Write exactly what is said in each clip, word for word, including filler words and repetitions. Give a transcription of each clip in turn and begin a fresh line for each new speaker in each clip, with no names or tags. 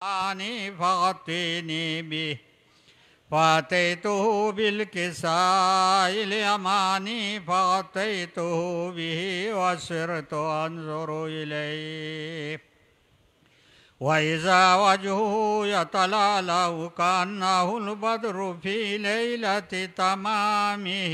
آني فغطيني به فأتيته بالكساء اليماني فغطيته به وسرت أنظر إليه وإذا وجهه يتلألأ كأنه البدر في ليلة تمامه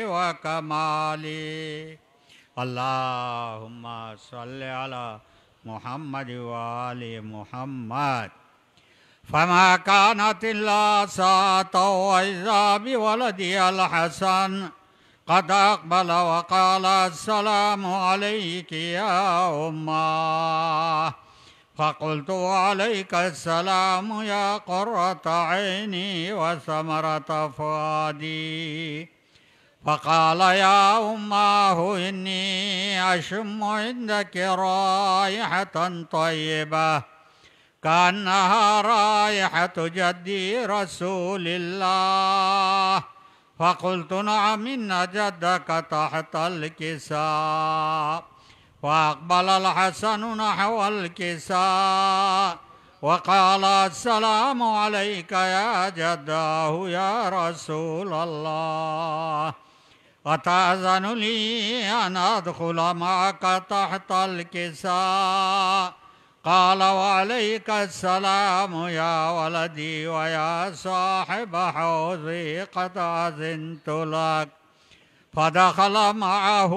وكماله. اللهم صل على محمد وآل محمد. فما كانت إلا ساعة وإذا بولدي الحسن قد أقبل وقال السلام عليك يا أمه. فقلت عليك السلام يا قرة عيني وثمرة فؤادي. فقال يا أماه إني أشم عندك رائحة طيبة كأنها رائحة جدي رسول الله. فقلت نعم إن جدك تحت الكساء. فأقبل الحسن نحو الكساء وقال السلام عليك يا جداه يا رسول الله. أتأذن لي أن أدخل معك تحت الكساء؟ قال وعليك السلام يا ولدي ويا صاحب حوضي قد أذنت لك. فدخل معه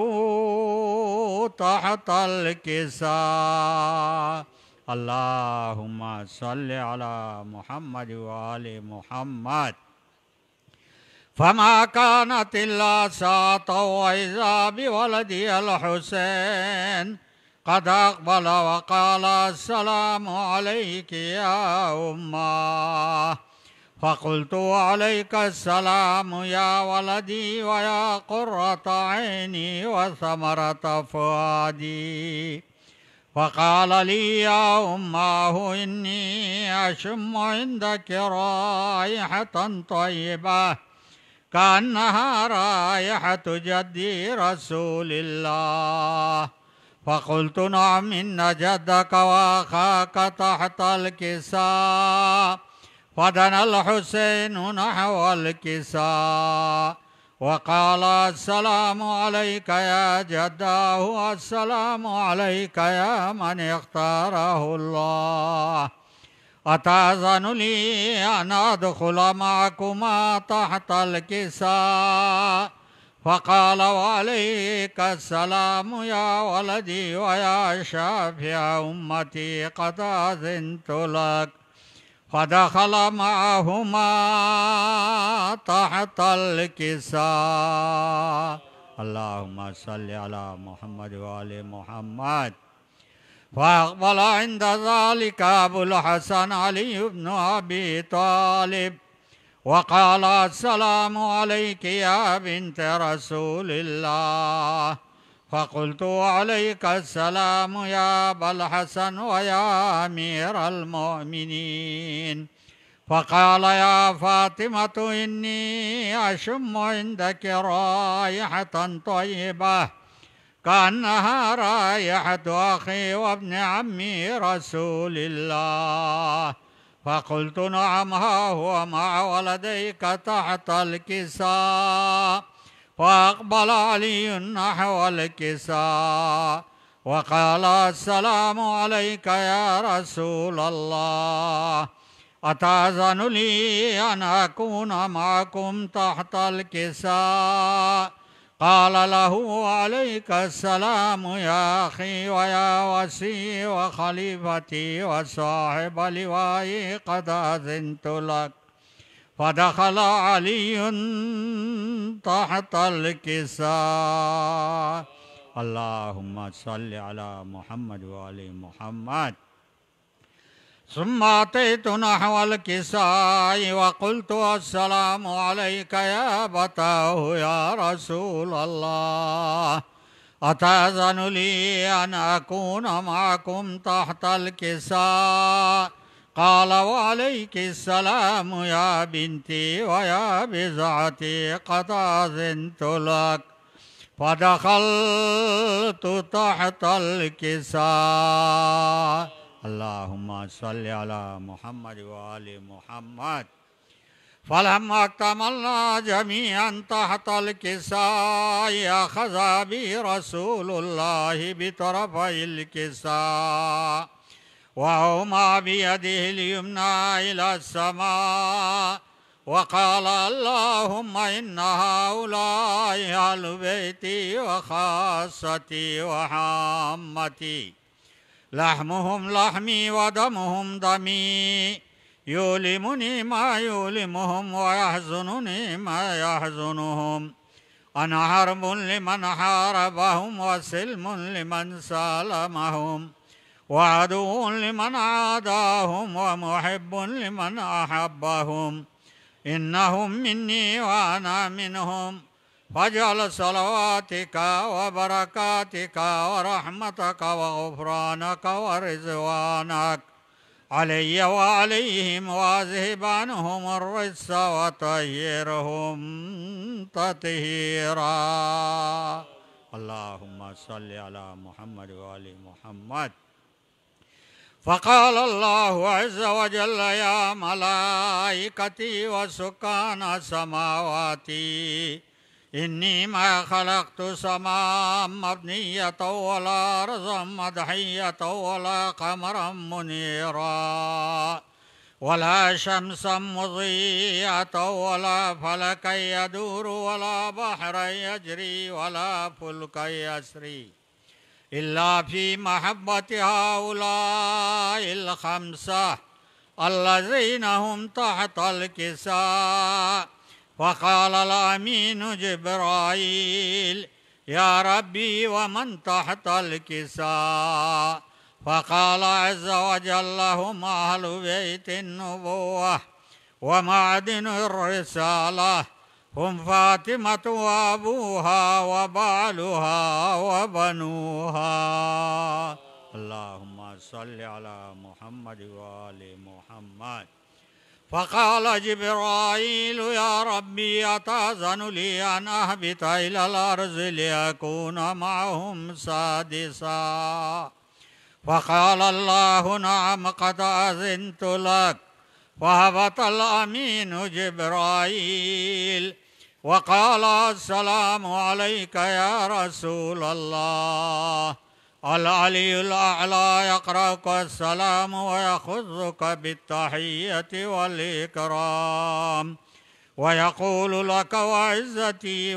تحت الكساء. اللهم صل على محمد وآل محمد. فما كانت إلا ساعة وإذا بولدي الحسين قد أقبل وقال السلام عليك يا أمه. فقلت عليك السلام يا ولدي ويا قرة عيني وثمرة فؤادي. فقال لي يا أماه إني أشم عندك رائحة طيبة كأنها رائحة جدي رسول الله. فقلت نعم إن جدك وأخاك تحت الكساء. فدنا الحسين نحو الكساء وقال السلام عليك يا جداه. السلام عليك يا من اختاره الله. أتأذن لي أن أدخل معكما تحت الكساء؟ فقال وعليك السلام يا ولدي ويا شافع أمتي قد أذنت لك. فدخل معهما تحت الكساء. اللهم صل على محمد وآل محمد. فأقبل عند ذلك أبو الحسن علي بن أبي طالب وقال السلام عليك يا بنت رسول الله. فقلت عليك السلام يا أبا الحسن ويا أمير المؤمنين. فقال يا فاطمة إني أشم عندك رائحة طيبة كأنها رائحة أخي وابن عمي رسول الله. فقلت نعم ها هو مع ولديك تحت الكساء. وأقبل علي نحو الكساء وقال السلام عليك يا رسول الله. أتأذن لي أن أكون معكم تحت الكساء؟ قال له عليك السلام يا أخي ويا وسي وخليفتي وصاحب لوائي قد أذنت لك. فدخل علي تحت الكساء. اللهم صل على محمد وآل محمد. ثم أتيت نحو الكساء وقلت السلام عليك يا أبتاه يا رسول الله. أتأذن لي أن أكون معكم تحت الكساء؟ قال وعليك السلام يا بنتي ويا بزعتي قد أذنت لك. فدخلت تحت الكساء. اللهم صل على محمد وآل محمد. فلما اكتملنا جميعا تحت الكساء أخذ بي رسول الله بطرفي الكساء وأومى بيده اليمنى إلى السماء وقال اللهم إن هؤلاء أهل بيتي وخاصتي وحامتي، لحمهم لحمي ودمهم دمي، يؤلمني ما يؤلمهم ويحزنني ما يحزنهم. أنا حرب لمن حاربهم وسلم لمن سالمهم، وعدو لمن عاداهم ومحب لمن أحبهم. إنهم مني وأنا منهم، فاجعل صلواتك وبركاتك ورحمتك وغفرانك ورضوانك علي وعليهم، واذهب عنهم الرجس وطهرهم تطهيرا. اللهم صل على محمد وآل محمد. فقال الله عز وجل يا ملائكتي وسكان سماواتي، إني ما خلقت سماء مبنية ولا أرضا مدحية ولا قمرا منيرا ولا شمسا مضيئة ولا فلكا يدور ولا بحرا يجري ولا فلكا يسري إلا في محبة هؤلاء الخمسة الذين هم تحت الكساء. فقال الأمين جبرائيل يا ربي ومن تحت الكساء؟ فقال عز وجل هم أهل بيت النبوة ومعدن الرسالة، هم فاطمة وأبوها وبعلها وبنوها. اللهم صل على محمد وآل محمد. فقال جبرائيل يا ربي أتأذن لي أن أهبط إلى الأرض لأكون معهم سادسا؟ فقال الله نعم قد أذنت لك. فهبط الأمين جبرائيل وقال السلام عليك يا رسول الله. العلي الأعلى يقرأك السلام ويخذك بالتحية والإكرام ويقول لك وعزتي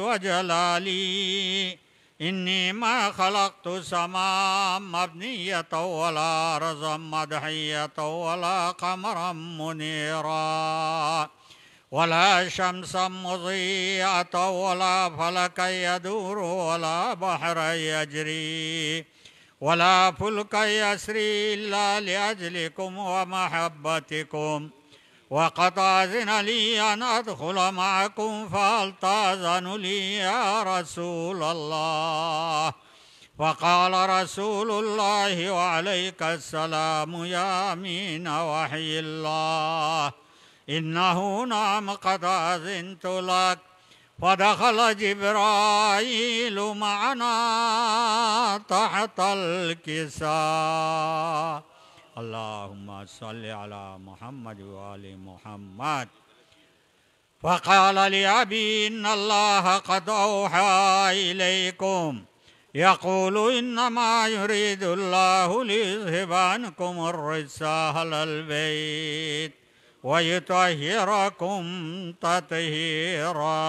وجلالي إني ما خلقت سماء مبنية ولا أرضا مدحية ولا قمرا منيرا ولا شمسا مضيئة ولا فلكا يدور ولا بحرا يجري ولا فلكا يسري إلا لأجلكم ومحبتكم. وقد أذن لي أن أدخل معكم فهل تأذن لي يا رسول الله؟ فقال رسول الله وعليك السلام يا أمين وحي الله إنه نعم قد أذنت لك. فدخل جبرائيل معنا تحت الكساء. اللهم صل على محمد وآل محمد. فقال لأبي إن الله قد أوحى إليكم يقول إنما يريد الله ليذهب عنكم الرجس أهل البيت ويطهركم تطهيرا.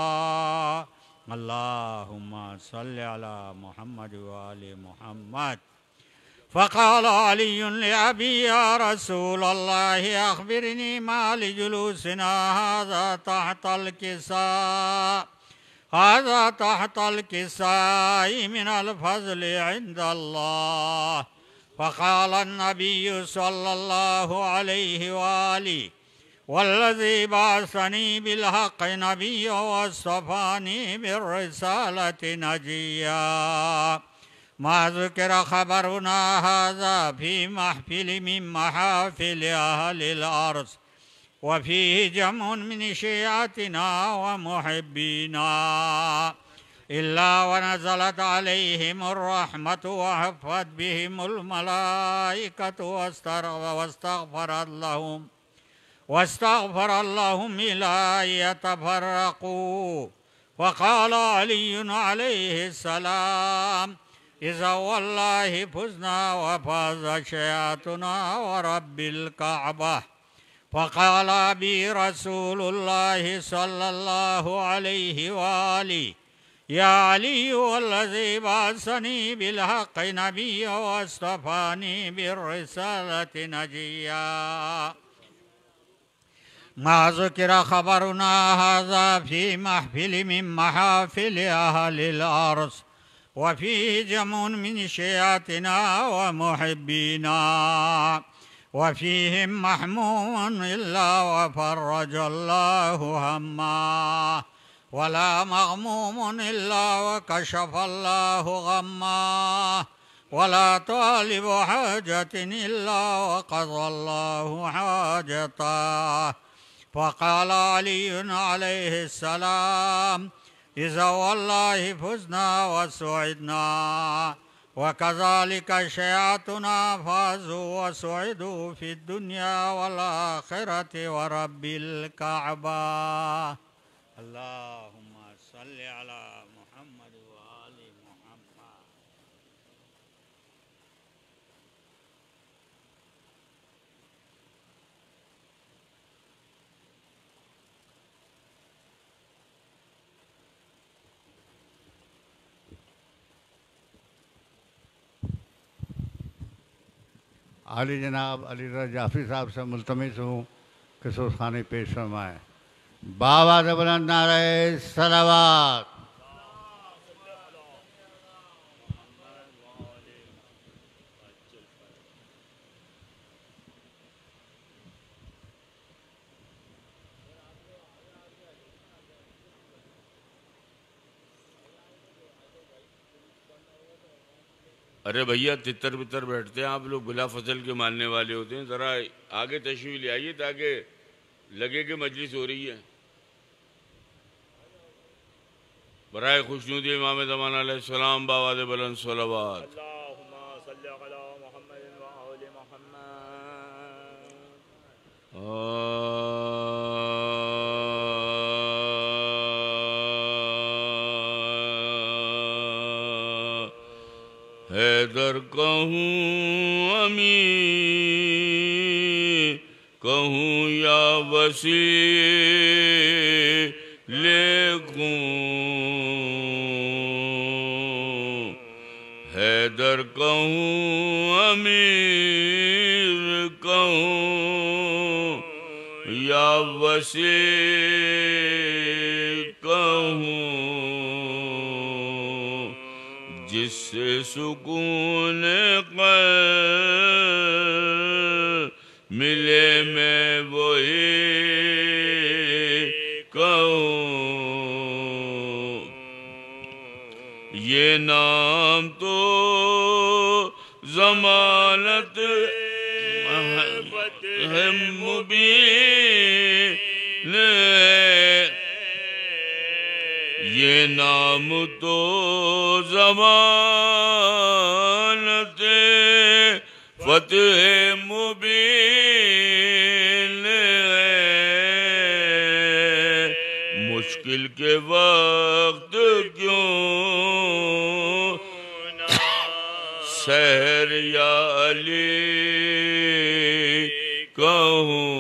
اللهم صل على محمد وآل محمد. فقال علي لأبي يا رسول الله أخبرني ما لجلوسنا هذا تحت الكساء هذا تحت الكساء من الفضل عند الله. فقال النبي صلى الله عليه وآله والذي بعثني بالحق نبيا واصطفاني بالرسالة نجيا ما ذكر خبرنا هذا في محفل من محافل أهل الأرض وفيه جمع من شيعتنا ومحبينا إلا ونزلت عليهم الرحمة وحفت بهم الملائكة واستغفرت لهم واستغفر لهم إلى أن يتفرقوا. وقال علي عليه السلام: إذا والله فزنا وفاز شيعتنا ورب الكعبة. فقال بي رسول الله صلى الله عليه وآله: يا علي والذي بعثني بالحق نبيا واصطفاني بالرسالة نجيا، ما ذكر خبرنا هذا في محفل من محافل أهل الأرض، وفيه جمع من شيعتنا ومحبينا، وفيهم محموم إلا وفرج الله همه، ولا مغموم إلا وكشف الله غمه، ولا طالب حاجة إلا وقضى الله حاجته. فقال علي عليه السلام: إذا والله فزنا وسعدنا، وكذلك شيعتنا فازوا وسعدوا في الدنيا والآخرة ورب الكعبة. اللهم صل على محمد وآل محمد.
عالی جناب علی رضا جعفری صاحب سے ملتمس ہوں کہ سوزخانی پیش فرمائیں. بابا بلند نعرہ صلوات.
ارے بھیا تتر بتر بیٹھتے ہیں آپ لوگ، بلا فضل کے ماننے والے ہوتے ہیں، ذرا آگے تشریف لے آئیے تاکہ لگے کہ مجلس ہو رہی ہے. برائے خوشنودی امام زمان علیہ السلام بآواز بلند صلوات.
اللہم صلی علی محمد وآل محمد.
حیدر کہوں امین کہوں یا وسیع لیکوں، حیدر کہوں امیر کہوں یا وسیع کہوں، جس سے سکون قلب ملے میں وہی کہوں. یہ نام تو ضمانت ہے مبین، یہ نام تو ضمانت فتح مبین ہے. مشکل کے وقت کیوں سحر یا علی کہوں.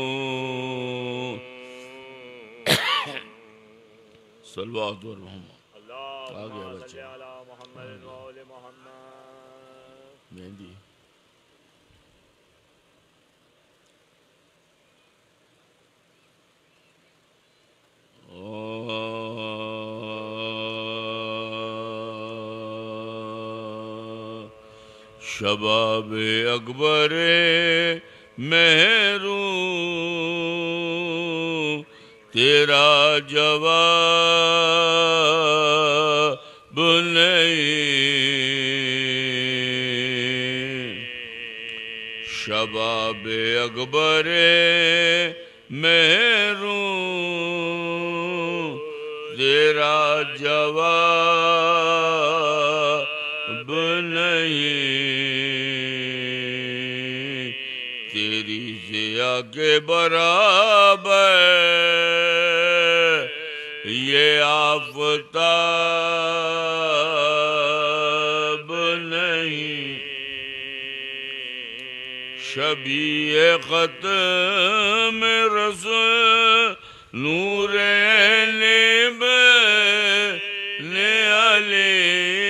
صلوات و رحمت.
اللہم صلی علی محمد وآل محمد.
مہندی شباب اکبر محروم تیرا جواب نہیں. شباب اکبر محروم تیرا تیرا جواب نہیں، تیری ضیا کے برابر یہ آفتاب نہیں، شبیہ ختم رسول نور نب علی،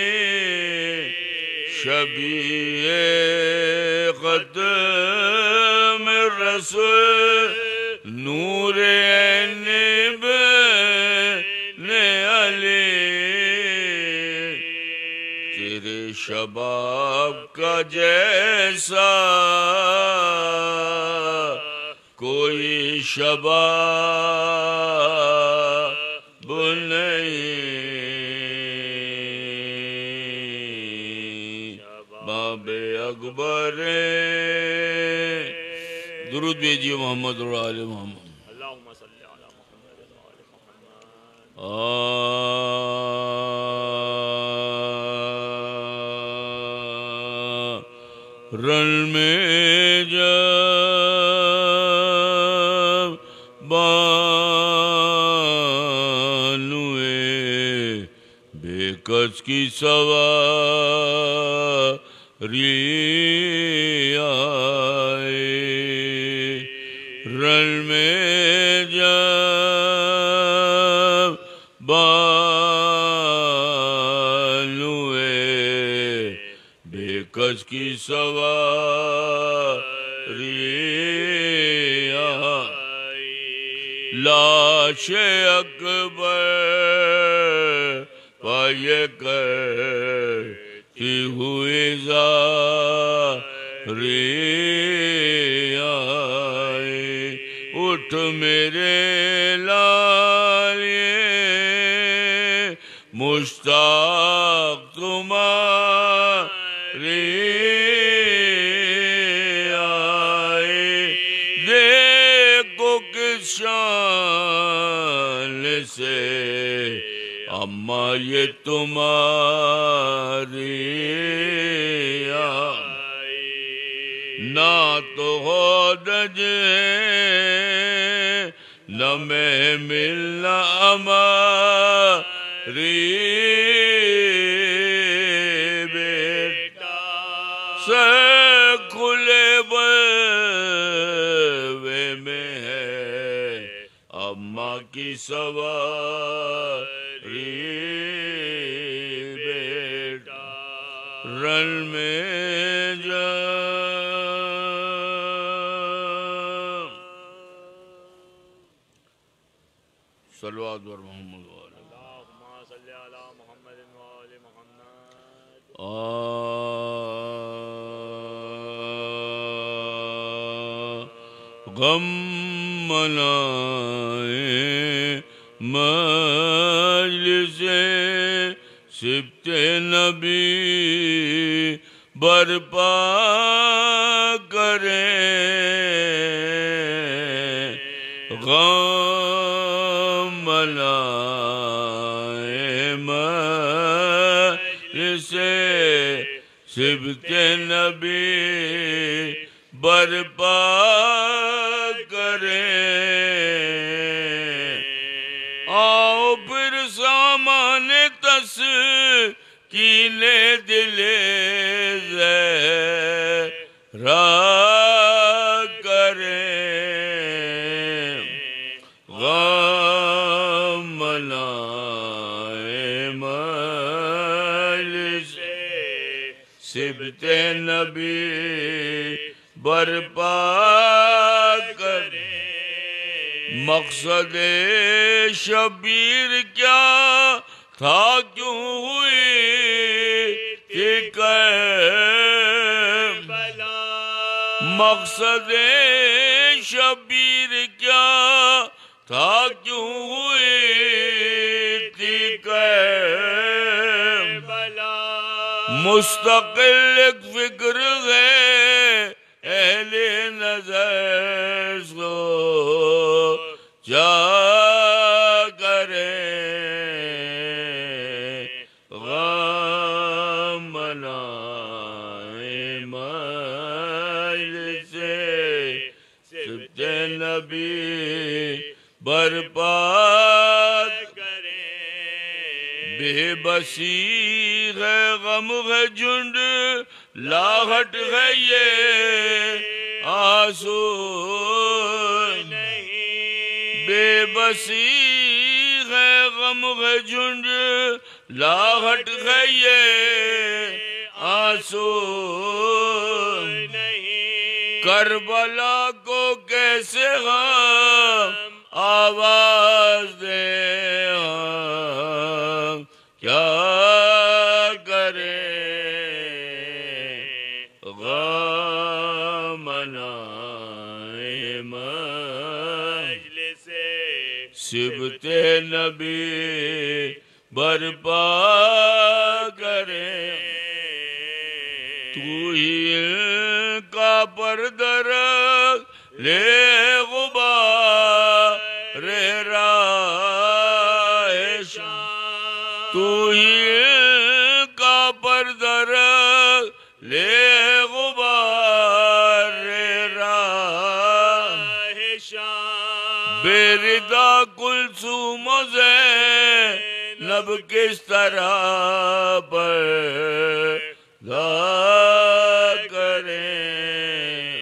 شبیہ ختم رسول نور نب علی، تیرے شباب کا جیسا کوئی شباب نہیں، باب اکبر درود بھیجیے محمد اور آل محمد۔
اللہم صلی علی محمد و آل محمد۔
رن میں جب بانوے بے کس کی سواری آئے، رن میں جب بانوے بے کس کی سواری آئی، لاش اکبر پائے کرتی ہوئی زاری آئی، اٹھ میرے لالیے مشتاق تمہاری آئی، دیکھو کس شان سے اماں یہ تمہاری آئی، نہ تو ہو دجے نہ میں ملنا ہماری بیٹا، سے کھلے بلوے میں ہے اماں کی سواری بیٹا، رن میں جا صلوات بر محمد وآلہ
اللہم صلی علی محمد و آل محمد۔
غم منائے مجلس سبت نبی برپا کریں، غم منائے مجلس سبت نبی برپا کریں، آؤ پھر سامان تسکین دل زہرا کریں، غم منائے مجلس سبت نبی برپا کریں، مقصد شبیر کیا تھا کیوں ہوئی تھی کربلا، مقصد شبیر کیا تھا کیوں ہوئی تھی کربلا، مستقل ایک فکر ہے اہل نظر سو جا کریں، نبی برپا
کریں
بے بسی ہے غم ہے جھنڈ لاہٹ ہے یہ آنسو
نہیں
بے بسی ہے غم ہے جھنڈ لاہٹ ہے یہ آنسو
نہیں
کربلا کو کیسے ہم آواز دیں ہم کیا کریں غم منائے
مجلس
سبت نبی برپا کریں تو ہی ان کا پردر لے غبار راہ شام تو ہی ان کا پردر لے غبار راہ
شام
بے ردا کلثوم و زینب کس طرح پر دا کریں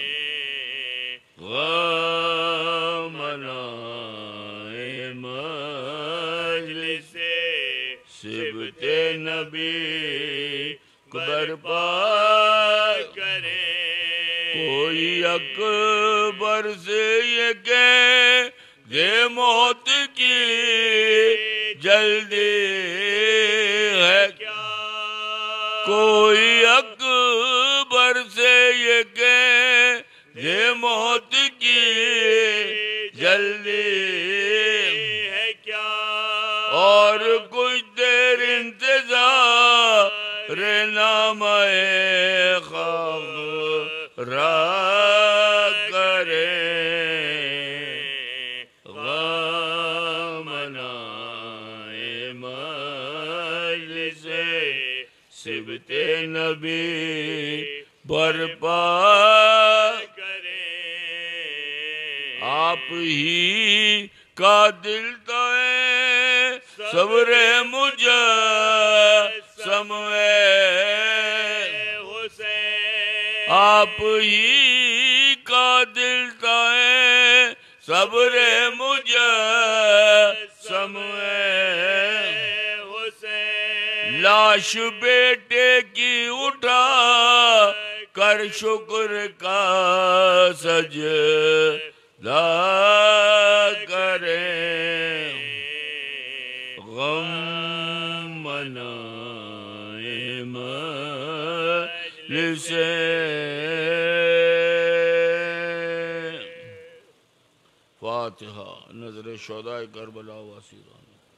غم منائے مجلس سبت نبی برپا
کریں
کوئی اکبر سے یہ کہ دے موت کی جلدی ہے
کیا
کوئی اکبر سے یہ کہ دے موت کی جلدی
ہے کیا
اور کچھ دیر انتظار نامہ خبر کریں غم منائے مجلس سبت نبی برپا
کریں
آپ ہی کا دل تو ہے صبر مجسم
حسین
آپ ہی کا دل تو ہے صبر مجسم
حسین
لاش بیٹے کی اٹھا کر شکر کا سجدہ کریں غم منائے مجلس فاتحہ نظر شہدائے کربلا و اسیران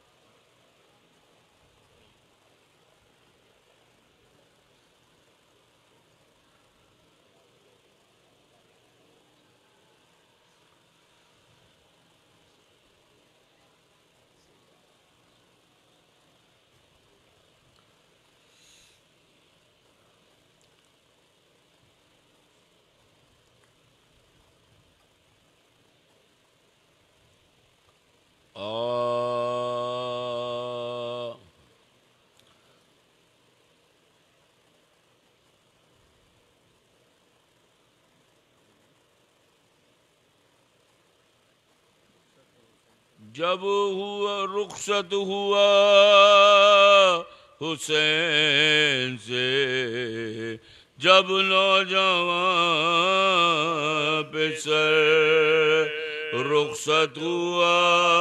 جب ہوا رخصت ہوا حسین سے جب نوجوان پہ سر رخصت ہوا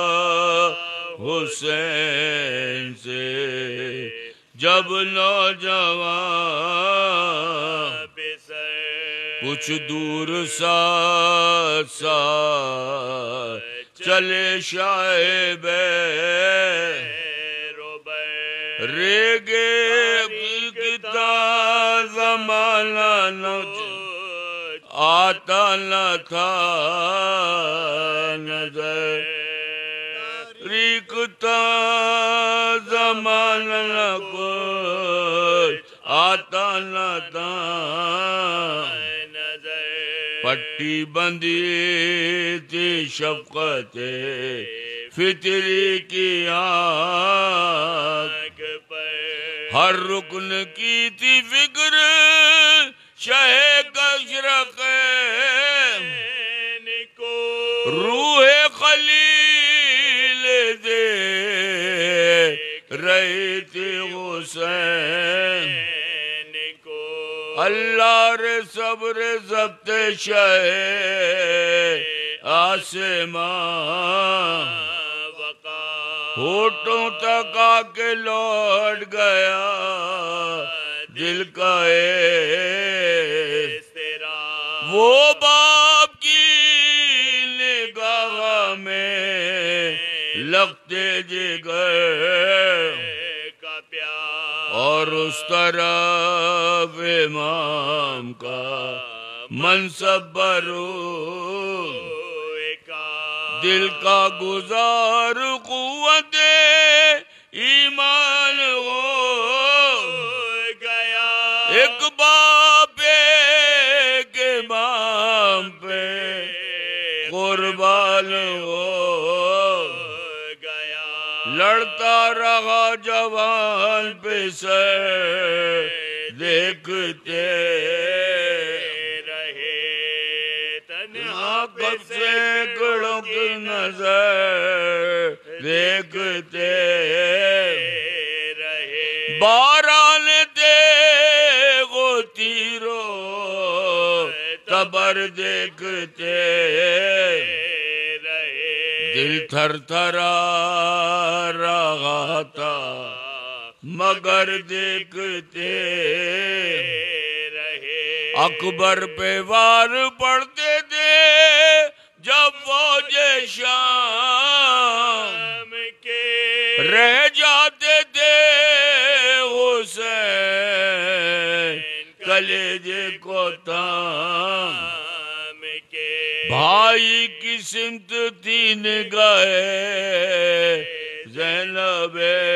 حسین سے جب نوجوان
پہ سر
کچھ دور ساتھ ساتھ چلے شاہب ریگے کتا زمانہ نہ آتا نہ تھا نظر ریکتا زمانہ نہ کوئی آتا نہ تھا پٹی بندی تھی شفقت فطری کی آنکھ پر، ہر رکن کی تھی فکر شہ کشرق کو، روح خلیل دے رہی تھی حسین کو، اللہ رے صبر ضبط شہ آسمان، ہوٹوں تک آ کے لوٹ گیا دل کا اضطراب، وہ باپ کی نگاہ میں لگتے جگر کا پیار، اور اس طرف امام کا منصب برو دل کا گزار قوت ایمان ہو گیا، ایک باپ ایک امام پہ قربان ہو گیا، لڑتا رہا جوان پہ سے دیکھتے سینکڑوں کی نظر دیکھتے رہے، باران تیغ و تیرو تبر دیکھتے رہے، دل تھر تھرا رہا تھا مگر دیکھتے رہے، اکبر پہ وار پڑتے تھے جب فوج شام کے، رہ جاتے تھے حسین کلیجے کو تام کے، بھائی کی سمت تھی نگاہ زینب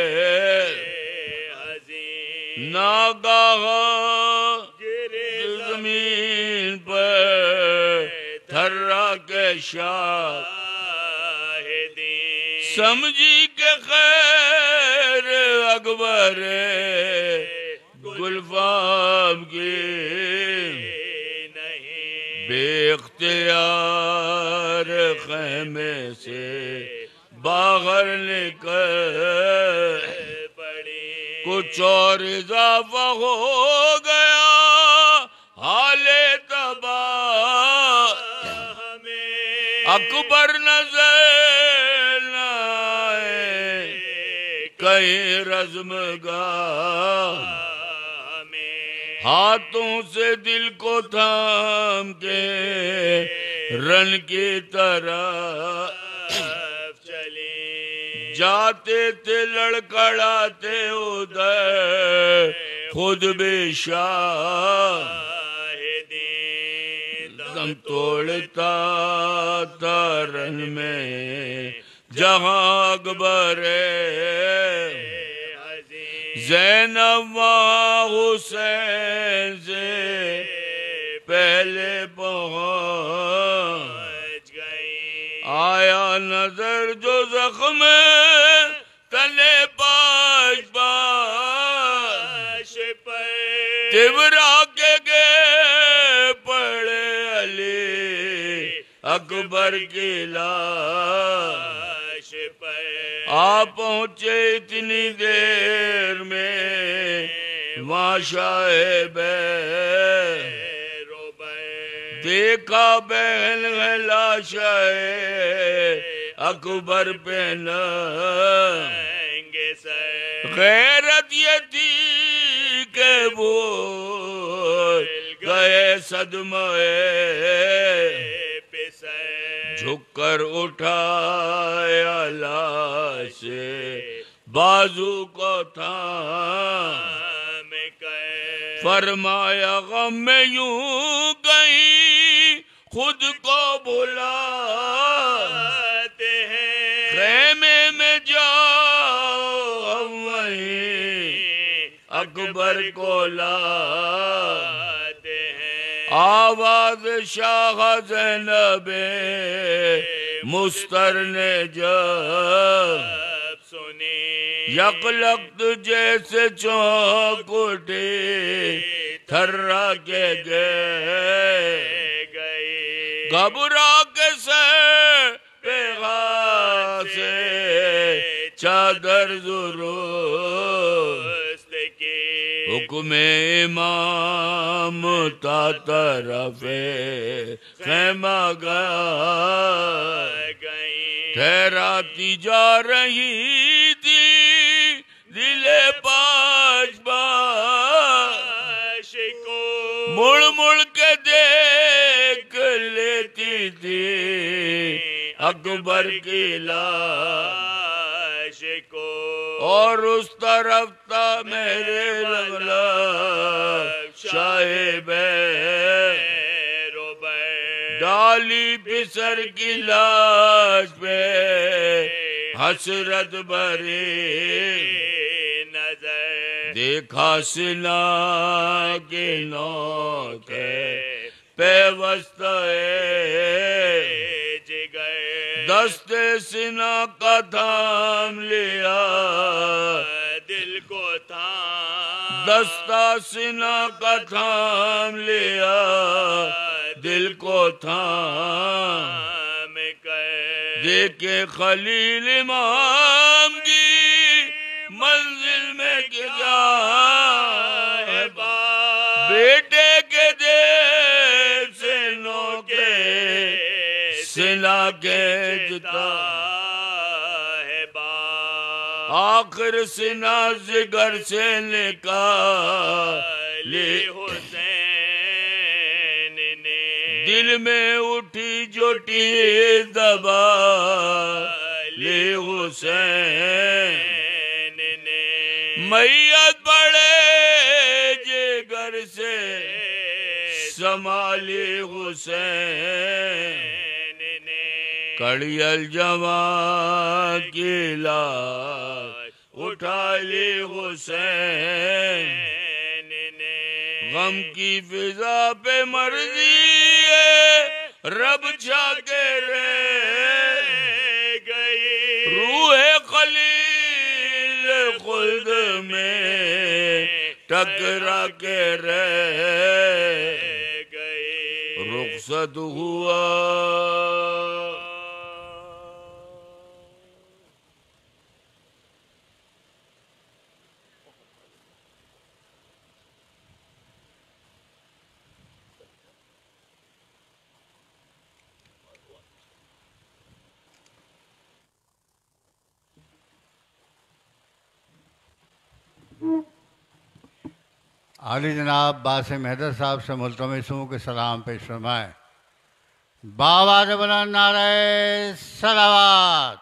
حزین، ناگاہ زمین پر تھرا کے شاہدین، سمجھی کہ خیر اکبر گلفام کی نہیں، بے اختیار خیمے سے باہر نکل پڑی، کچھ اور اضافہ ہو گیا حال تباہ، اکبر نظر نہ آئے کہیں رزم گاہ میں، ہاتھوں سے دل کو تھام کے رن کی طرح چلے جاتے تھے، لڑکڑاتے ادھر خود بھی شاہدین، دم توڑتا تھا رن میں جہاں اکبر زینب وہاں حسین سے پہلے پہنچ گئی، آیا نظر جو زخم تلے پاش پاش پر، تبرا کے گے پڑے علی اکبر کی لاش پر، آ پہنچے اتنی دیر میں وہاں شاہ بیروبر، دیکھا بہن ہے لاش اکبر پہ ننگے سر، غیرت یہ تھی کہ بھول گئے صدمہ پہ سر، جھک کر اٹھایا لاش بازو کو تھام کر، فرمایا غم میں یوں کہیں خود کو بھلاتے ہیں، خیمے میں جاؤ وہیں اکبر کو لاتے ہیں، آواز شاہ زینب مستر نے جب
سنی
یک لخت جیسے چونک اٹھی تھرا کے گئے گھبرا کے سر پہ غاسے چادر درست کی حکم امام تا طرف خیمہ گئی ٹھہراتی جا رہی تھی دل پاش باش کو مڑ مڑ کے دیکھ لیتی تھی اکبر کی لاش کو اور اس طرف تھا میرے لگلا شاہ بیروبے ڈالی پسر کی لاش پہ حسرت بھری نظر دیکھا سنا کے نوک پیوستہ جگر دست سنا کا تھام لیا دل کو تھام دستہ سنا کا تھام لیا دل کو تھام کر دیکھے خلیل امام کی منزل میں کیا ہے بیٹے کے دیر سے نو کے سلا کے جتا ہے بات آخر سنا زگر سے نکالی حسین نے دل میں اٹھی جو ٹیز دبا لی حسین نے میت بڑے جگر سے سنبھالی حسین کڑی الجوان کی لاش اٹھا لی حسین نے غم کی فضا پہ مرضی ہے رب چھا کے رہ گئی روح خلیل خلد میں ٹکرا کے رہ گئی رخصت ہوا
عالی جناب باسم حیدر صاحب سے ملتمس ہوں کہ سلام پیش فرمائیں بآواز بلند نعرہ صلوات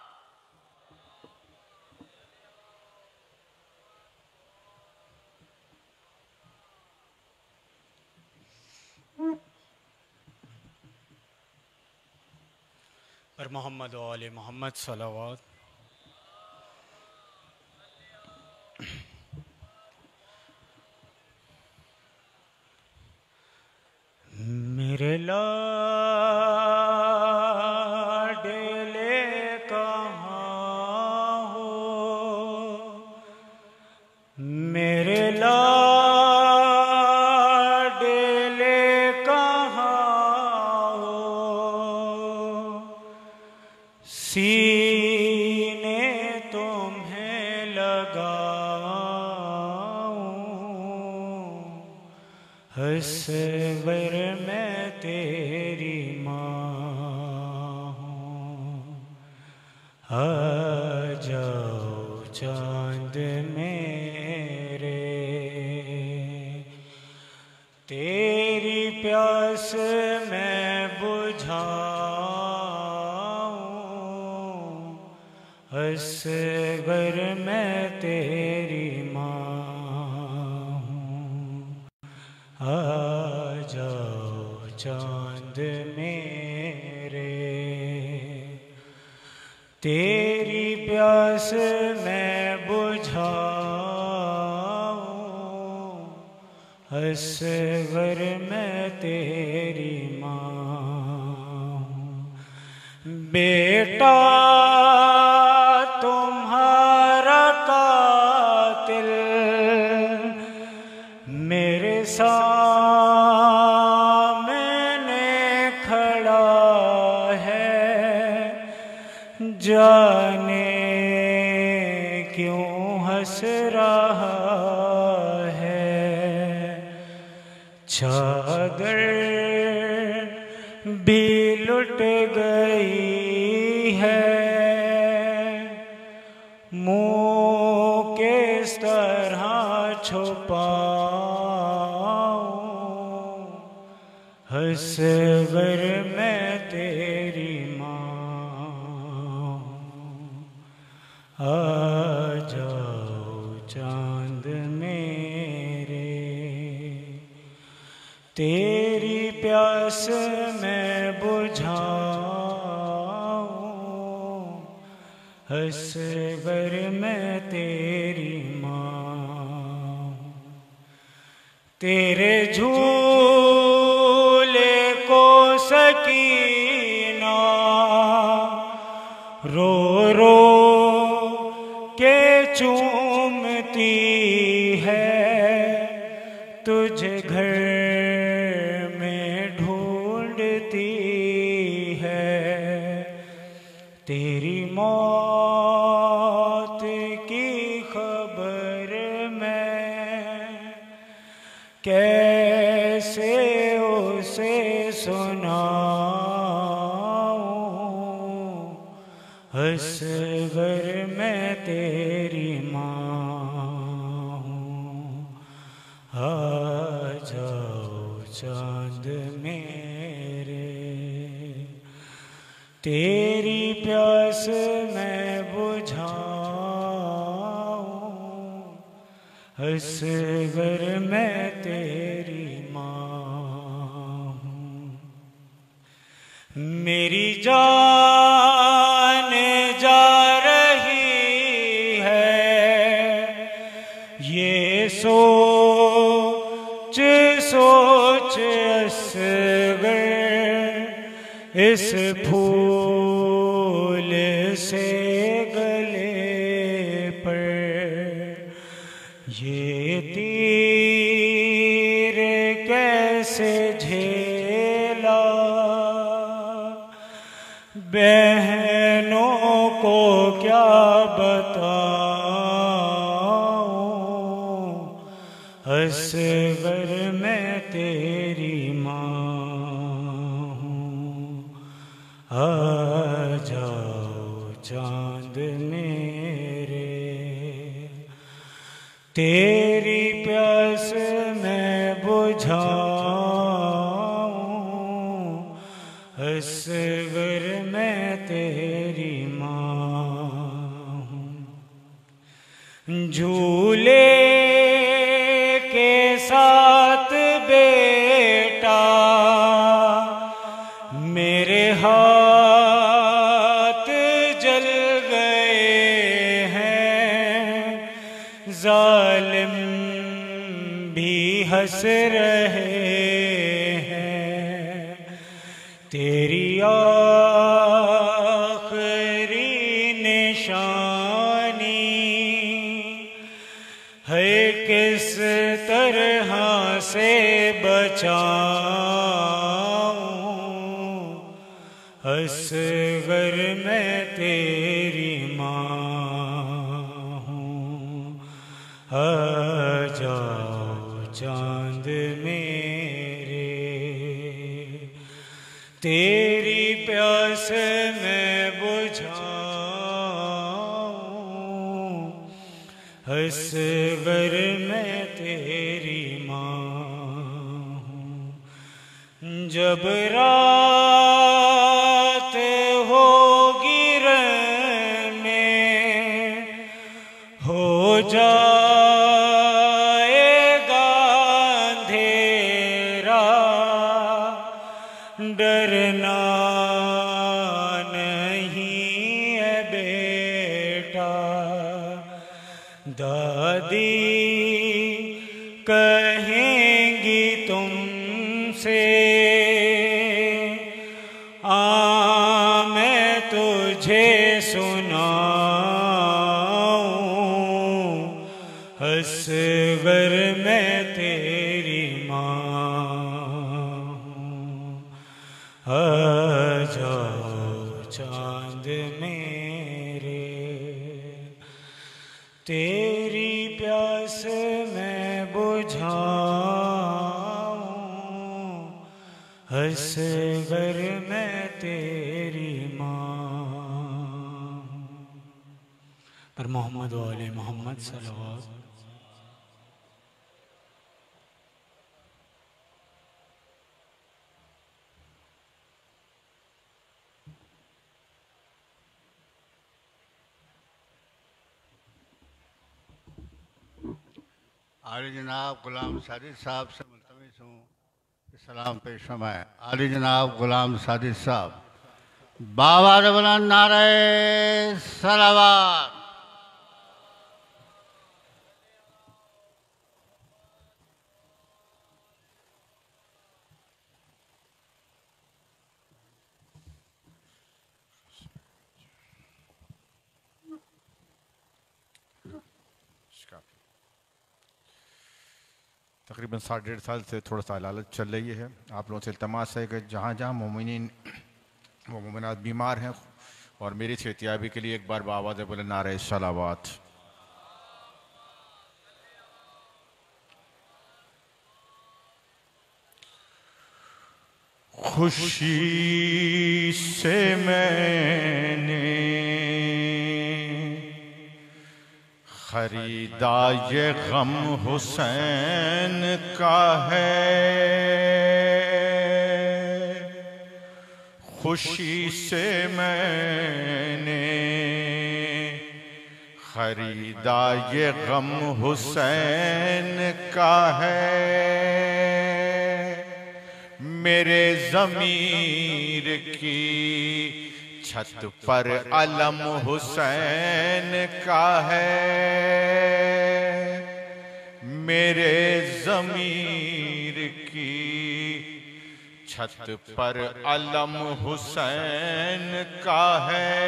پر محمد و آل محمد صلوات میرے لاڈلے کہاں ہو میرے لاڈلے کہاں ہو سینے تمہیں لگاؤں حسور میں تیری ماں ہوں آ جاؤ چاند میرے تیری پیاس میں بجھاؤں حسور میں تیری ماں آ جاؤ چاند میرے تیری پیاس میں بجھاؤں حسور میں تیری بیٹا تمہارا قاتل میرے سامنے کھڑا ہے، جانے کیوں ہنس رہا ہے، چادر بھی لٹ گئی ہے، منہ کس طرح چھپاؤں، اصغر میں تیری ماں، آ جاؤ چاند میرے، تیری پیاس میں بجھاؤں، اصغر میں تیری ماں، تیرے جھولے کو سکینہ رو رو کے چومتی ہے، تجھ گھر تیری موت کی خبر میں کیسے اسے سناؤں، اصغر میں تیری ماں ہوں، آ جاؤ چاند میرے، تیری پیاس میں بجھاؤں، اصغر میں تیری ماں ہوں، میری جان جا رہی ہے، یہ سوچ سوچ اصغر اس پھول سے گلے پر، یہ تیر کیسے جھیلا، بہنوں کو کیا بتاؤں، اصغر میں تیری ماں، آ جاؤ چاند میرے، تیری پیاس میں بجھاؤں، اصغر میں تیری ماں ہوں، جھولے کے ساتھ بیٹا میرے ہاتھ جل گئے ہیں، ظالم بھی ہنس رہے ہیں، تیری آخری نشانی ہے، کس طرح سے بچاؤں، اصغر میں تیری ماں ہوں، آ جاؤ چاند میرے، تیری پیاس میں بجھاؤں، اصغر میں تیری ماں ہوں، جب رات ہوگی رن میں ہو جائے گا اندھیرا، ڈرنا نہیں ہے بیٹا، دادی کہیں گی تم سے، آ میں تجھے سناؤں اصغر میں تیری ماں ہوں آ جاؤ چاند میرے تیری پیاس میں بجھاؤں اصغر میں تیری ماں پر محمد و آل محمد صلوات.
عالی جناب غلام ساجد صاحب سے ملتمس ہوں کہ سلام پیش فرمائیں. عالی جناب غلام ساجد صاحب بآواز بلند نعرہ صلوات.
تقریباً ساٹھ ڈیڑھ سال سے تھوڑا سا علالت چل رہی ہے. آپ لوگوں سے التماس ہے کہ جہاں جہاں مومنین و مومنات بیمار ہیں اور میری صحتیابی کے لیے ایک بار بآواز بلند نعرہ صلوات. خوشی سے میں نے خریدا یہ غم حسین کا ہے. خوشی سے میں نے خریدا یہ غم حسین کا ہے. میرے ضمیر کی چھت پر علم حسین کا ہے. میرے ضمیر کی چھت پر علم حسین کا ہے.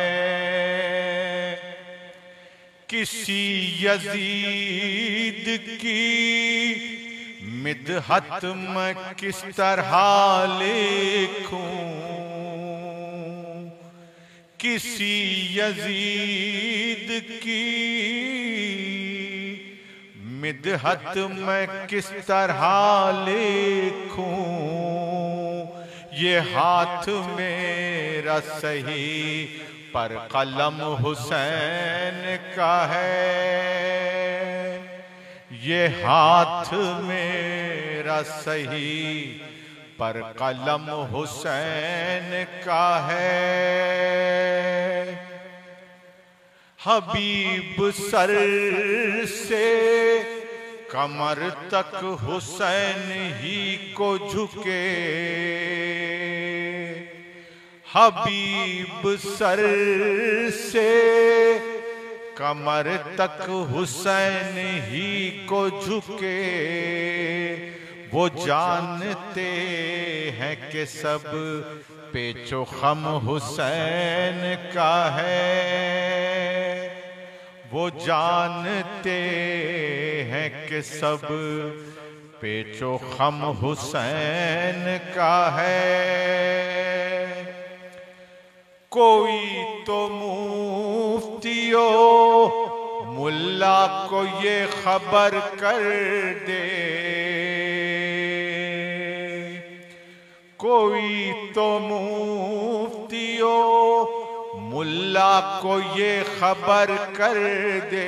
کسی یزید کی مدحت میں کس طرح لکھوں. کسی یزید کی مدحت میں کس طرح لکھوں. یہ ہاتھ میرا صحیح پر قلم حسین کا ہے. یہ ہاتھ میرا صحیح پر قلم حسین کا ہے. حبیب سر سے کمر تک حسین ہی کو جھکے. حبیب سر سے کمر تک حسین ہی کو جھکے. وہ جانتے ہیں کہ سب پیچ و خم حسین کا ہے. وہ جانتے ہیں کہ سب پیچ و خم حسین کا ہے. کوئی تو مفتیو ملا کو یہ خبر کر دے. کوئی تو مفتیو ملا کو یہ خبر کر دے.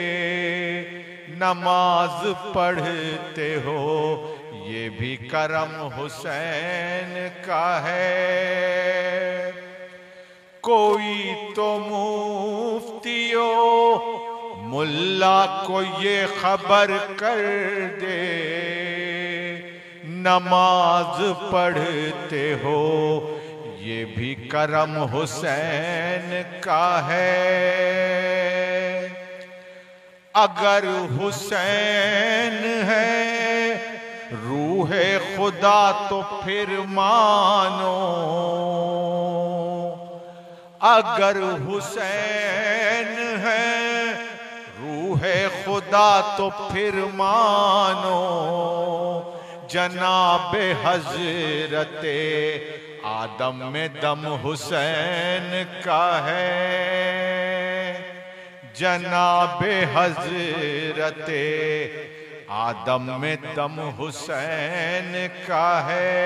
نماز پڑھتے ہو یہ بھی کرم حسین کا ہے. کوئی تو مفتیو ملا کو یہ خبر کر دے. نماز پڑھتے ہو یہ بھی کرم حسین کا ہے. اگر حسین ہے روح خدا تو پھر مانو. اگر حسین ہے روح خدا تو پھر مانو جناب حضرت آدم میں دم حسین کا ہے جناب حضرت آدم میں دم حسین کا ہے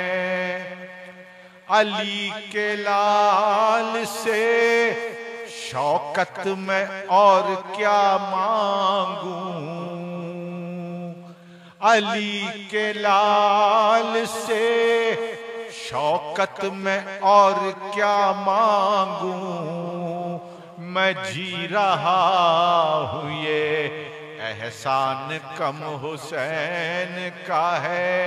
علی کے لال سے شوکت میں اور کیا مانگوں علی کے لال سے شوکت میں اور کیا مانگوں میں جی رہا ہوں یہ احسان کم حسین کا ہے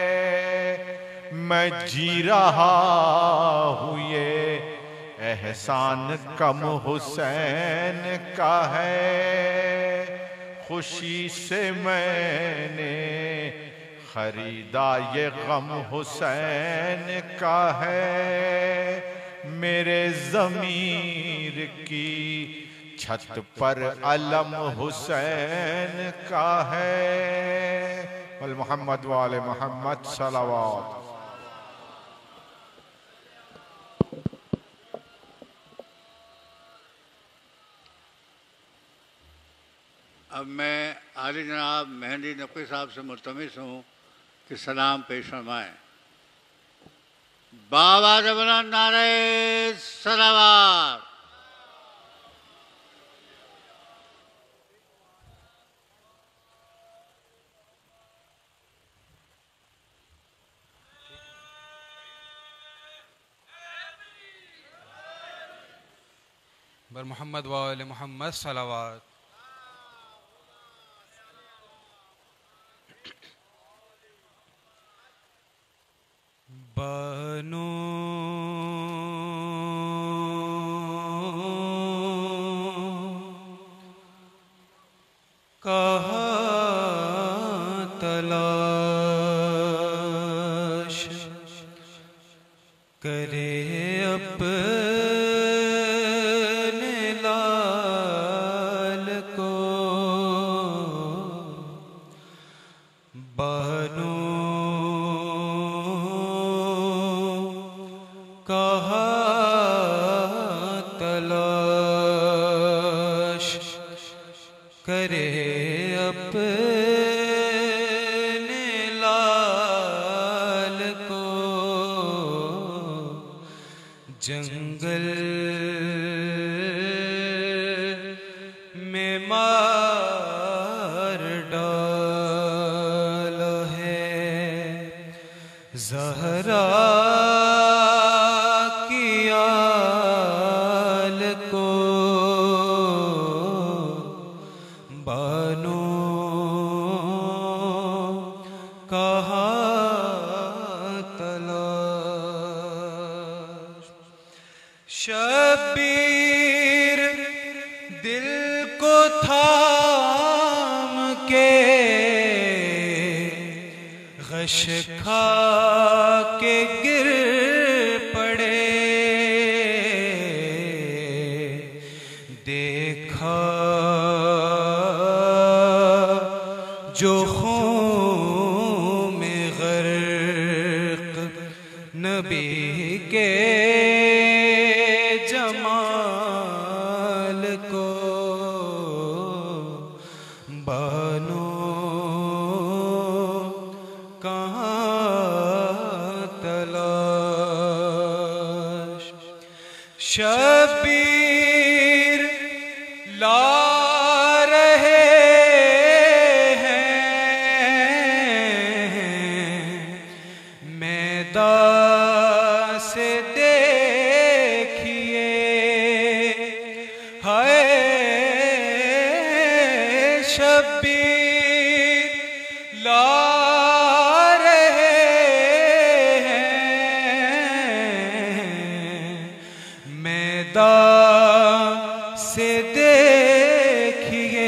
میں جی رہا ہوں یہ احسان کم حسین کا ہے خوشی سے میں نے خریدا یہ غم حسین کا ہے میرے ضمیر کی چھت پر علم حسین کا ہے والمحمد وآل محمد صلوات
اب میں عالی جناب مہندی نقوی صاحب سے ملتمس ہوں کہ سلام پیش فرمائیں بابا بلند نعرہ صلوات
بر محمد وآل محمد صلوات بانو کہاں تلاش کرے اپنے لال کو بانو کہاں تلاش کرے اپنے لال کو جنگل میں مار ڈالا ہے زہرا شبیر دل کو تھام کے غش کھا کے گر پڑے دیکھا جو خون میں غرق نبی کے جمال کو بانو کہاں تلاش شبیر لا رہے ہیں میدان سے شبیر لا رہے ہیں میدان سے دیکھیے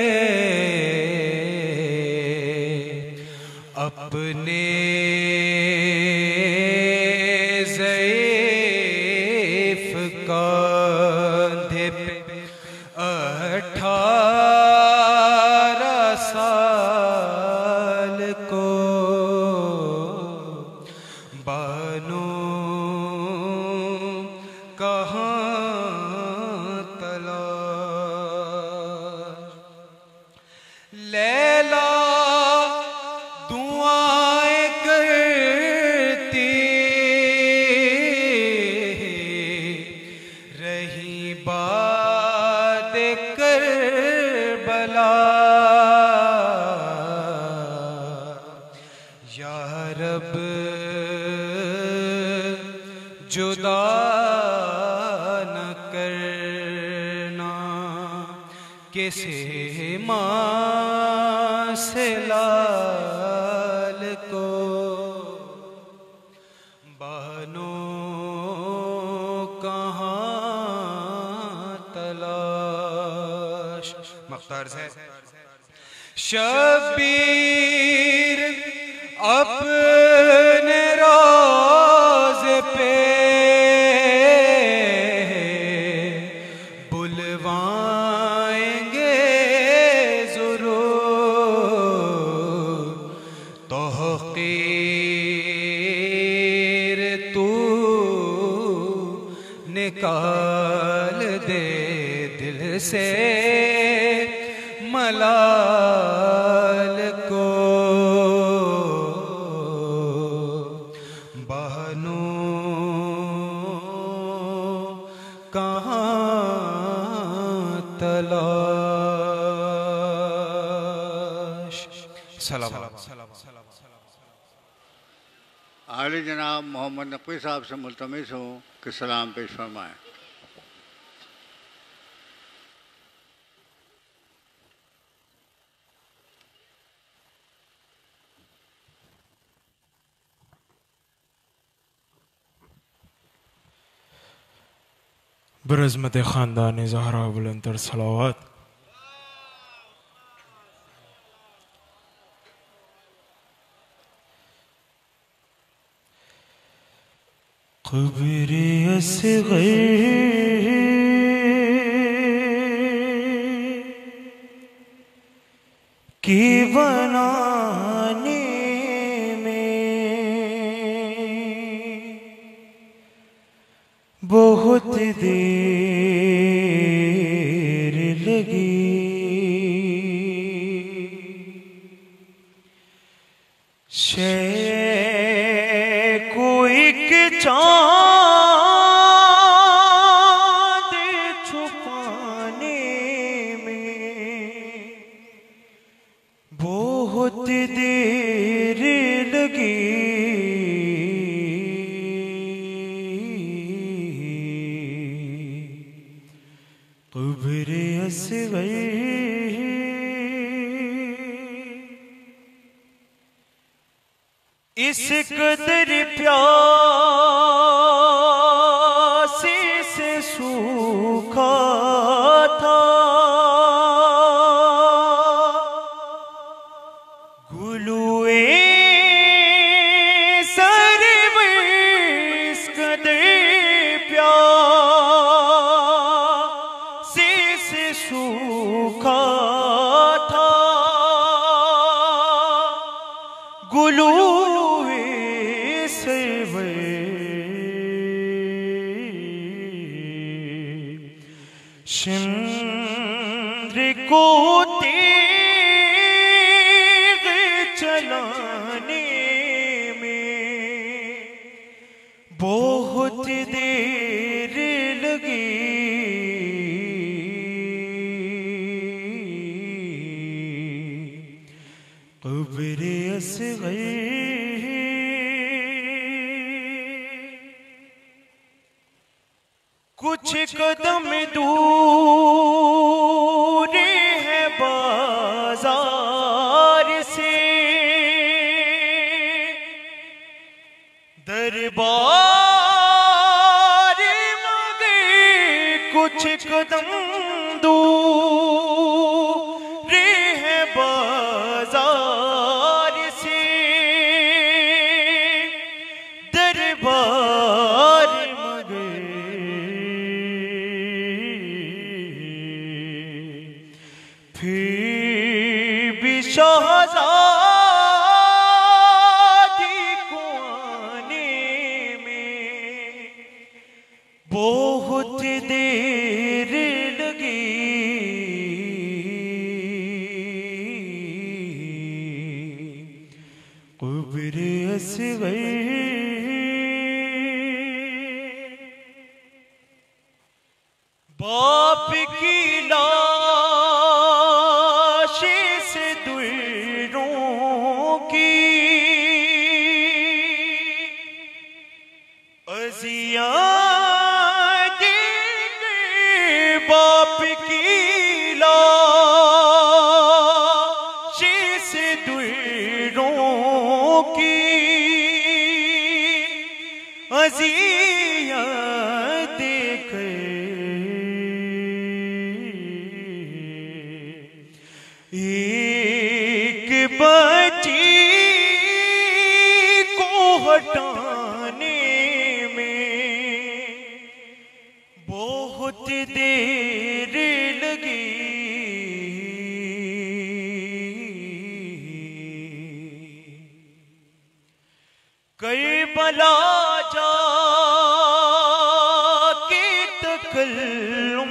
اپنے ضعیف کا پہ اٹھارہ سال کو بانو کہاں تلاش لیلا دعائیں کرتی رہی باد کربلا یا رب جدا نہ کرنا کسی ماں سے لال کو بانو کہاں تلاش مختار سے شبیر اپنے روز پہ بلوائیں گے ضرور تحقیر تو نکال دے دل سے ملال کو بہنو کہاں تلاش سلام
عالی جناب محمد نقوی صاحب سے ملتمس ہوں کہ سلام پیش فرمائیں۔
برعظمت خاندان زہرا بلندتر صلوات۔ قبر اصغر کی بنانے میں بہت دیر لگی، شے کو ایک چاند چھپانے میں بہت دیر لگی، قبر اصغر اس قدر پیاسی سے سوکھا تھا، گلوئے سرور اس قدر پیاسی سے سوکھا تھا، گلو شمر کو تیغ چلانے میں بہت دیر لگی، قبر اصغر کچھ قدم دور ہے بازار سے، دربار مگر کچھ قدم دور ہے بازار سے، دربار مگر پھر بھی شہزادی کو آنے میں بہت دیر لگی قبر اصغر باپ کی لاش سے دوروں کی ازیاں دیں باپ کی لاش سے دوروں کی ازیاں دے کر ایک بچی کو ہٹانے میں بہت دیر لگی کربلا جا کے تکلم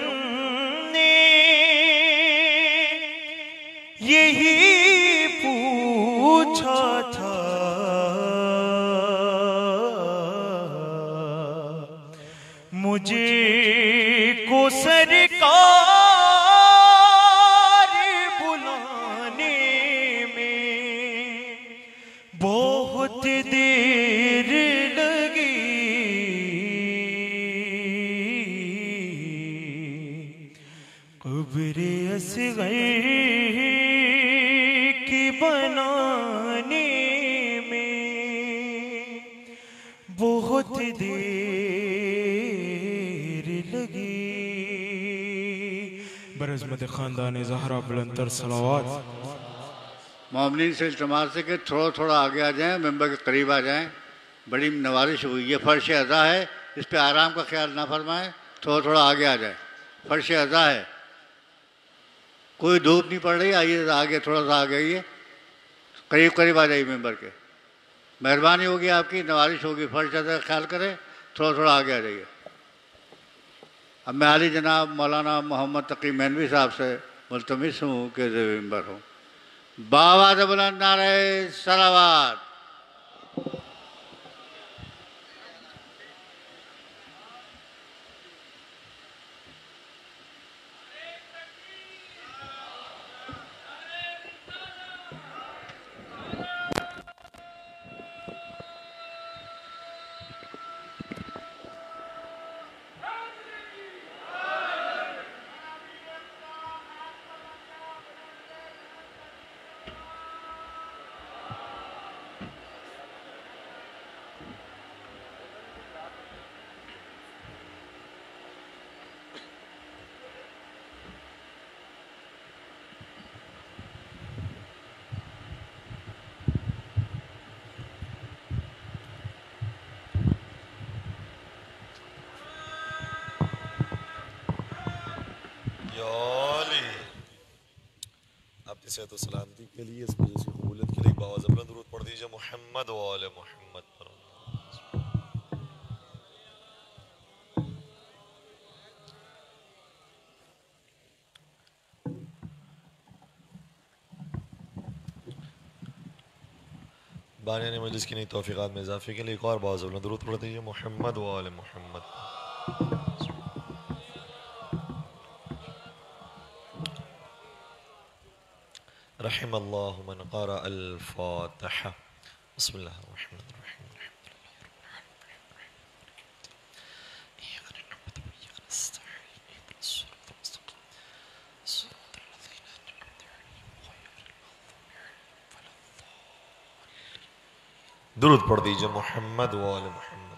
یہی پوچھا تھا مجھے کو سرکار بلانے میں بہت دیر لگی قبر اصغر بنانے میں بہت دیر لگی.
برعظمت خاندان زہرا بلندتر صلوات.
مومنین سے التماس ہے کہ تھوڑا تھوڑا آگے آ جائیں، ممبر کے قریب آ جائیں. بڑی نوازش ہوئی، یہ فرش ادا ہے، اس پہ آرام کا خیال نہ فرمائیں. تھوڑا تھوڑا آگے آ جائیں، فرش ادا ہے. کوئی دھوپ نہیں پڑ رہی، آئیے آگے تھوڑا سا آگے آئیے، قریب قریب آ جائیے ممبر کے. مہربانی ہوگی آپ کی، نوازش ہوگی، فرش ادا کا خیال کریں. تھوڑا تھوڑا آگے آ جائیے. اب میں عالی جناب مولانا محمد تقی مینوی صاحب سے ملتمس ہوں کہ زیر ممبر ہوں. بآواز بلند نعرہ صلوات.
صحت و سلامتی کے لیے، اس مجلس کی قبولیت کے لیے بآواز بلند درود پڑھ دیجئے محمد و آل محمد پر. بانیان مجلس کی نئی توفیقات میں اضافے کے لیے ایک اور بآواز بلند درود پڑھ دیجئے محمد و آل محمد. رحم اللہ من قرأ الفاتحہ. بسم اللہ الرحمن الرحیم. درود پڑھ دیجئے محمد و آل محمد.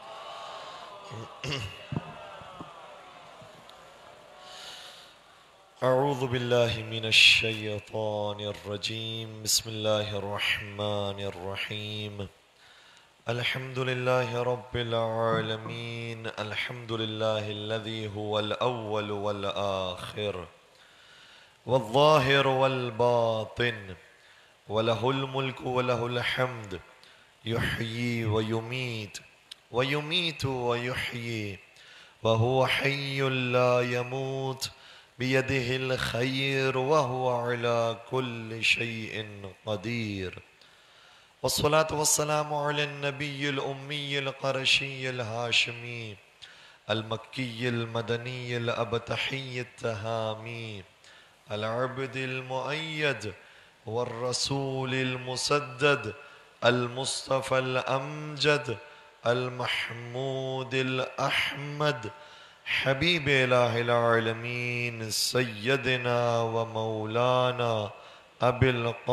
اعوذ باللہ من الشیطان الرجیم. بسم اللہ الرحمن الرحیم. الحمد للہ رب العالمین. الحمد للہ الذی هو الاول والآخر. والظاهر والباطن وله الملك وله الحمد يحيي ويميت ويميت ويحيي وهو حي لا يموت بيده الخير وهو على كل شيء قدير والصلاة والسلام على النبي الأمي القرشي الهاشمي المكي المدني الأبتحي التهامي العبد المؤيد والرسول المسدد المصطفى الأمجد المحمود الأحمد حبيب إله العالمين سيدنا ومولانا أبي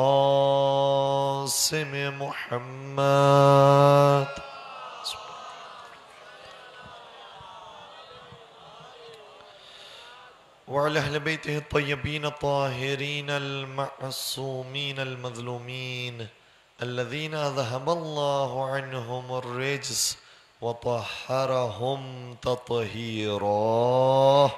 القاسم محمد وعلى أهل بيته الطيبين الطاهرين المعصومين المظلومين الذين ذهب الله عنهم الرجس وطهرهم تطهيرا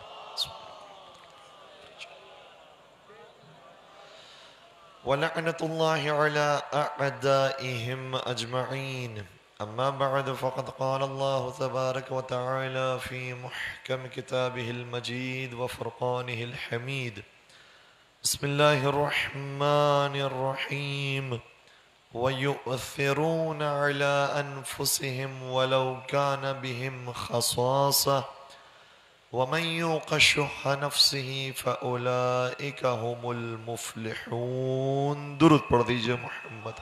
ولعنة الله على أعدائهم أجمعين أما بعد فقد قال الله تبارك وتعالى في محكم كتابه المجيد وفرقانه الحميد بسم الله الرحمن الرحيم ويؤثرون على أنفسهم ولو كان بهم خصاصة ومن يوق شح نفسه فأولئك هم المفلحون درود پڑھ دیجئے محمد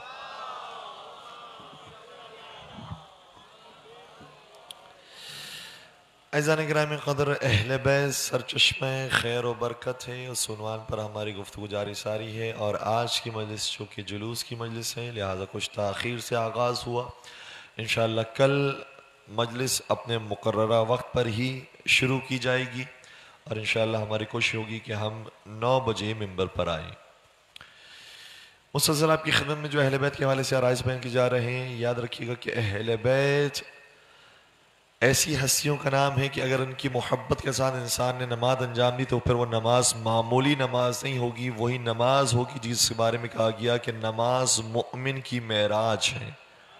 عزیزان گرامی قدر اہل بیت سرچشمہ خیر و برکت ہے اس عنوان پر ہماری گفتگو جاری ساری ہے اور آج کی مجلس چونکہ جلوس کی مجلس ہے لہذا کچھ تاخیر سے آغاز ہوا انشاءاللہ کل مجلس اپنے مقررہ وقت پر ہی شروع کی جائے گی اور انشاءاللہ ہماری کوشش ہوگی کہ ہم نو بجے ممبر پر آئیں مسلسل آپ کی خدمت میں جو اہل بیت کے حوالے سے آرائز بیان کی جا رہے ہیں یاد رکھیے گا کہ اہل بیت ایسی ہستیوں کا نام ہے کہ اگر ان کی محبت کے ساتھ انسان نے نماز انجام دی تو پھر وہ نماز معمولی نماز نہیں ہوگی وہی نماز ہوگی جس کے بارے میں کہا گیا کہ نماز مؤمن کی معراج ہے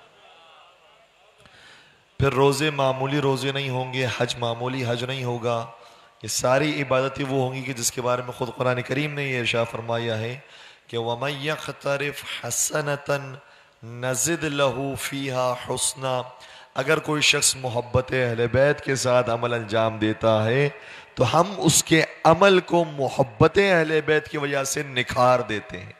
پھر روزے معمولی روزے نہیں ہوں گے حج معمولی حج نہیں ہوگا یہ ساری عبادتیں وہ ہوں گی کہ جس کے بارے میں خود قرآن کریم نے یہ ارشاد فرمایا ہے کہ وَمَن يَقْتَرِفْ حَسَنَةً نَزِدْ لَهُ فِيهَا حُسْنًا اگر کوئی شخص محبت اہل بیت کے ساتھ عمل انجام دیتا ہے تو ہم اس کے عمل کو محبت اہل بیت کی وجہ سے نکھار دیتے ہیں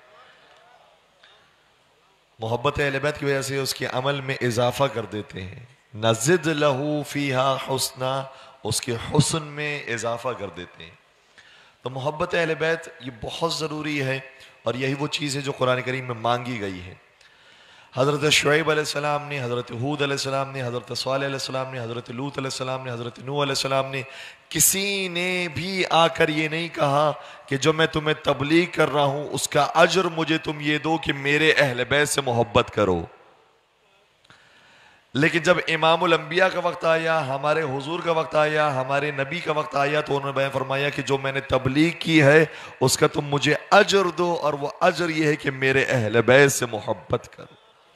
محبت اہل بیت کی وجہ سے اس کے عمل میں اضافہ کر دیتے ہیں نزد لہو فیہا حسنا اس کے حسن میں اضافہ کر دیتے ہیں تو محبت اہل بیت یہ بہت ضروری ہے اور یہی وہ چیز ہے جو قرآن کریم میں مانگی گئی ہے حضرت شعیب علیہ السلام نے حضرت ہود علیہ السلام نے حضرت صالح علیہ السلام نے حضرت لوط علیہ السلام نے حضرت نوح علیہ السلام نے کسی نے بھی آ کر یہ نہیں کہا کہ جو میں تمہیں تبلیغ کر رہا ہوں اس کا اجر مجھے تم یہ دو کہ میرے اہل بیت سے محبت کرو لیکن جب امام الانبیاء کا وقت آیا ہمارے حضور کا وقت آیا ہمارے نبی کا وقت آیا تو انہوں نے بیان فرمایا کہ جو میں نے تبلیغ کی ہے اس کا تم مجھے اجر دو اور وہ اجر یہ ہے کہ میرے اہل بیت سے محبت کرو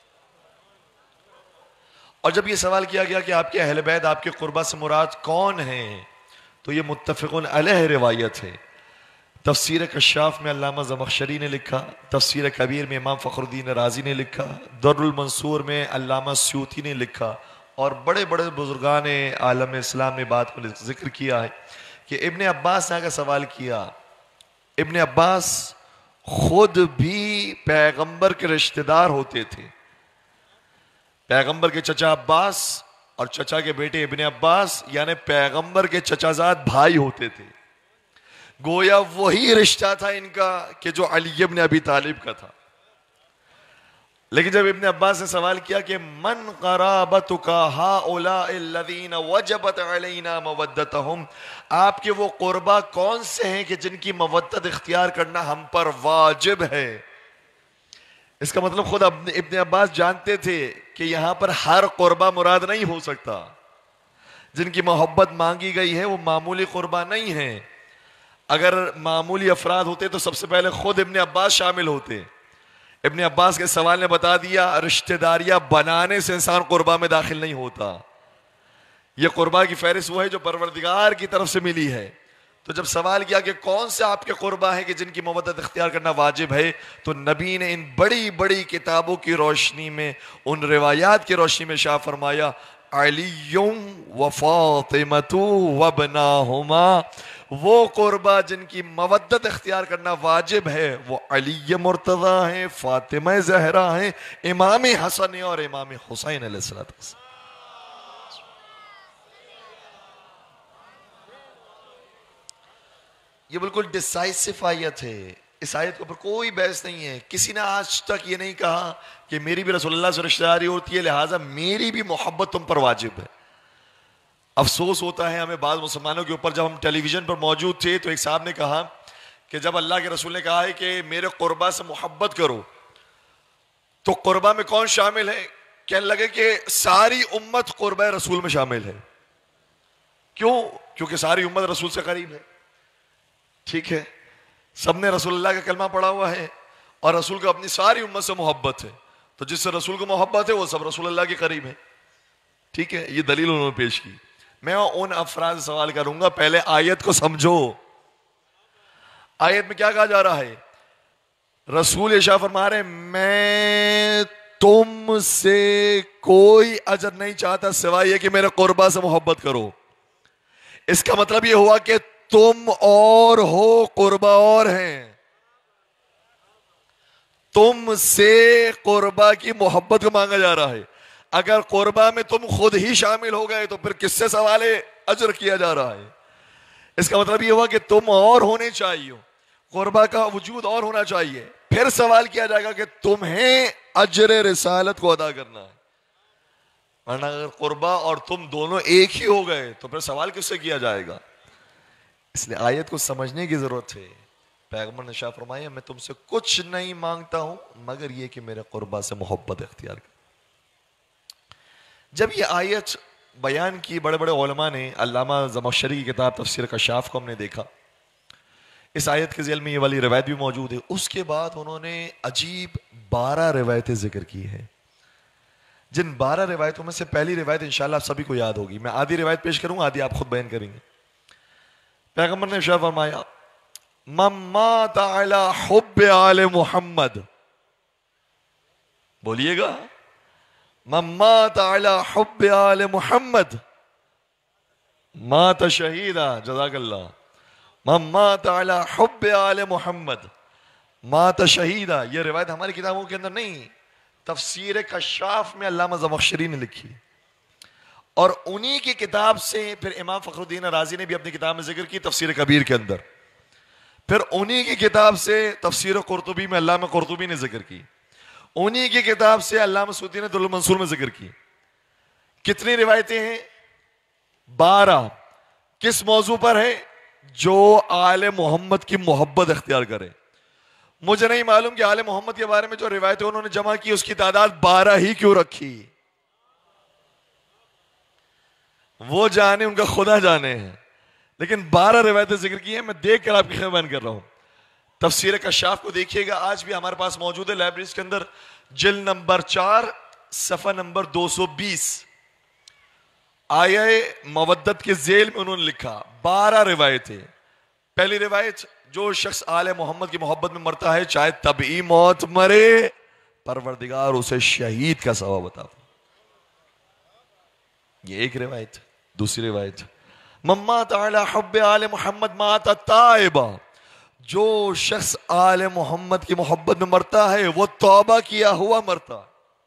اور جب یہ سوال کیا گیا کہ آپ کے اہل بیت آپ کے قربہ سے مراد کون ہیں تو یہ متفقون علیہ روایت ہے تفسیر کشاف میں علامہ زمخشری نے لکھا تفسیر کبیر میں امام فخر الدین رازی نے لکھا در المنصور میں علامہ سیوطی نے لکھا اور بڑے بڑے بزرگان عالم اسلام نے بات کو ذکر کیا ہے کہ ابن عباس نے آگے سوال کیا ابن عباس خود بھی پیغمبر کے رشتہ دار ہوتے تھے پیغمبر کے چچا عباس اور چچا کے بیٹے ابن عباس یعنی پیغمبر کے چچا زاد بھائی ہوتے تھے گویا وہی رشتہ تھا ان کا کہ جو علی ابن ابی طالب کا تھا لیکن جب ابن عباس نے سوال کیا کہ من قرابتک ہؤلاء الذین وجبت علینا مودتہم آپ کے وہ قربا کون سے ہیں کہ جن کی مودت اختیار کرنا ہم پر واجب ہے اس کا مطلب خود ابن عباس جانتے تھے کہ یہاں پر ہر قربہ مراد نہیں ہو سکتا جن کی محبت مانگی گئی ہے وہ معمولی قربہ نہیں ہے اگر معمولی افراد ہوتے تو سب سے پہلے خود ابن عباس شامل ہوتے. ابن عباس کے سوال نے بتا دیا رشتہ داریاں بنانے سے انسان قربا میں داخل نہیں ہوتا. یہ قربا کی فہرست وہ ہے جو پروردگار کی طرف سے ملی ہے. تو جب سوال کیا کہ کون سے آپ کے قربا ہیں کہ جن کی مودت اختیار کرنا واجب ہے, تو نبی نے ان بڑی بڑی کتابوں کی روشنی میں, ان روایات کی روشنی میں شاہ فرمایا علی و فاطمۃ وابناہما, وہ قربا جن کی مودت اختیار کرنا واجب ہے وہ علی مرتضیٰ ہیں, فاطمہ زہرا ہیں, امام حسن اور امام حسین علیہ السلام. یہ بالکل ڈیسائسو آیت ہے. اس آیت کے اوپر کوئی بحث نہیں ہے. کسی نے آج تک یہ نہیں کہا کہ میری بھی رسول اللہ سے رشتہ داری ہوتی ہے لہٰذا میری بھی محبت تم پر واجب ہے. افسوس ہوتا ہے ہمیں بعض مسلمانوں کے اوپر, جب ہم ٹیلی ویژن پر موجود تھے تو ایک صاحب نے کہا کہ جب اللہ کے رسول نے کہا ہے کہ میرے قربا سے محبت کرو تو قربا میں کون شامل ہے؟ کہنے لگے کہ ساری امت قربا رسول میں شامل ہے. کیوں؟ کیونکہ ساری امت رسول سے قریب ہے. ٹھیک ہے, سب نے رسول اللہ کا کلمہ پڑھا ہوا ہے اور رسول کو اپنی ساری امت سے محبت ہے, تو جس سے رسول کو محبت ہے وہ سب رسول اللہ کے قریب ہے. ٹھیک ہے, یہ دلیل انہوں نے پیش کی. میں ان افراد سے سوال کروں گا, پہلے آیت کو سمجھو. آیت میں کیا کہا جا رہا ہے؟ رسول ارشاد فرما رہے میں تم سے کوئی اجر نہیں چاہتا سوائے یہ کہ میرے قربا سے محبت کرو. اس کا مطلب یہ ہوا کہ تم اور ہو, قربا اور ہیں. تم سے قربا کی محبت کو مانگا جا رہا ہے. اگر قربا میں تم خود ہی شامل ہو گئے تو پھر کس سے سوال اجر کیا جا رہا ہے؟ اس کا مطلب یہ ہوا کہ تم اور ہونے چاہیے, قربا کا وجود اور ہونا چاہیے, پھر سوال کیا جائے گا کہ تمہیں اجر رسالت کو ادا کرنا ہے. ورنہ اگر قربا اور تم دونوں ایک ہی ہو گئے تو پھر سوال کس سے کیا جائے گا؟ اس لیے آیت کو سمجھنے کی ضرورت ہے. پیغمبر نے شاہ فرمایا میں تم سے کچھ نہیں مانگتا ہوں مگر یہ کہ میرے قربا سے محبت اختیار کر. جب یہ آیت بیان کی بڑے بڑے علماء نے, علامہ زمخشری کی کتاب تفسیر کشاف کو ہم نے دیکھا, اس آیت کے ذیل میں یہ والی روایت بھی موجود ہے. اس کے بعد انہوں نے عجیب بارہ روایتیں ذکر کی ہیں. جن بارہ روایتوں میں سے پہلی روایت انشاءاللہ آپ سبھی کو یاد ہوگی. میں آدھی روایت پیش کروں گا, آدھی آپ خود بیان کریں گے. پیغمبر نے ارشاد فرمایا من مات علی حب آل محمد, بولیے گا, من مات علی حب آل محمد مات شہیدا. جزاک اللہ. من مات علی حب آل محمد مات شہیدا. یہ روایت ہماری کتابوں کے اندر نہیں, تفسیر کشاف میں علامہ زمخشری نے لکھی, اور انہی کی کتاب سے پھر امام فخر الدین رازی نے بھی اپنی کتاب میں ذکر کی تفسیر کبیر کے اندر, پھر انہی کی کتاب سے تفسیر قرطبی میں علامہ قرطبی نے ذکر کی, انہی کی کتاب سے علامہ سیوطی نے در المنصور میں ذکر کی. کتنی روایتیں ہیں؟ بارہ. کس موضوع پر ہے؟ جو آل محمد کی محبت اختیار کرے. مجھے نہیں معلوم کہ آل محمد کے بارے میں جو روایتیں انہوں نے جمع کی اس کی تعداد بارہ ہی کیوں رکھی, وہ جانے, ان کا خدا جانے ہیں, لیکن بارہ روایتیں ذکر کی ہیں. میں دیکھ کر آپ کی خیر بیان کر رہا ہوں. تفسیر کشاف کو دیکھیے گا, آج بھی ہمارے پاس موجود ہے لائبریریز کے اندر, جلد نمبر چار صفحہ نمبر دو سو بیس. آیہ مودت کے ذیل میں انہوں نے لکھا بارہ روایتیں. پہلی روایت, جو شخص آل محمد کی محبت میں مرتا ہے چاہے طبعی موت مرے پروردگار اسے شہید کا ثواب عطا فرمائے. یہ ایک روایت. دوسری روایت, من مات علی حب آل محمد مات تائبا, جو شخص آل محمد کی محبت میں مرتا ہے وہ توبہ کیا ہوا مرتا.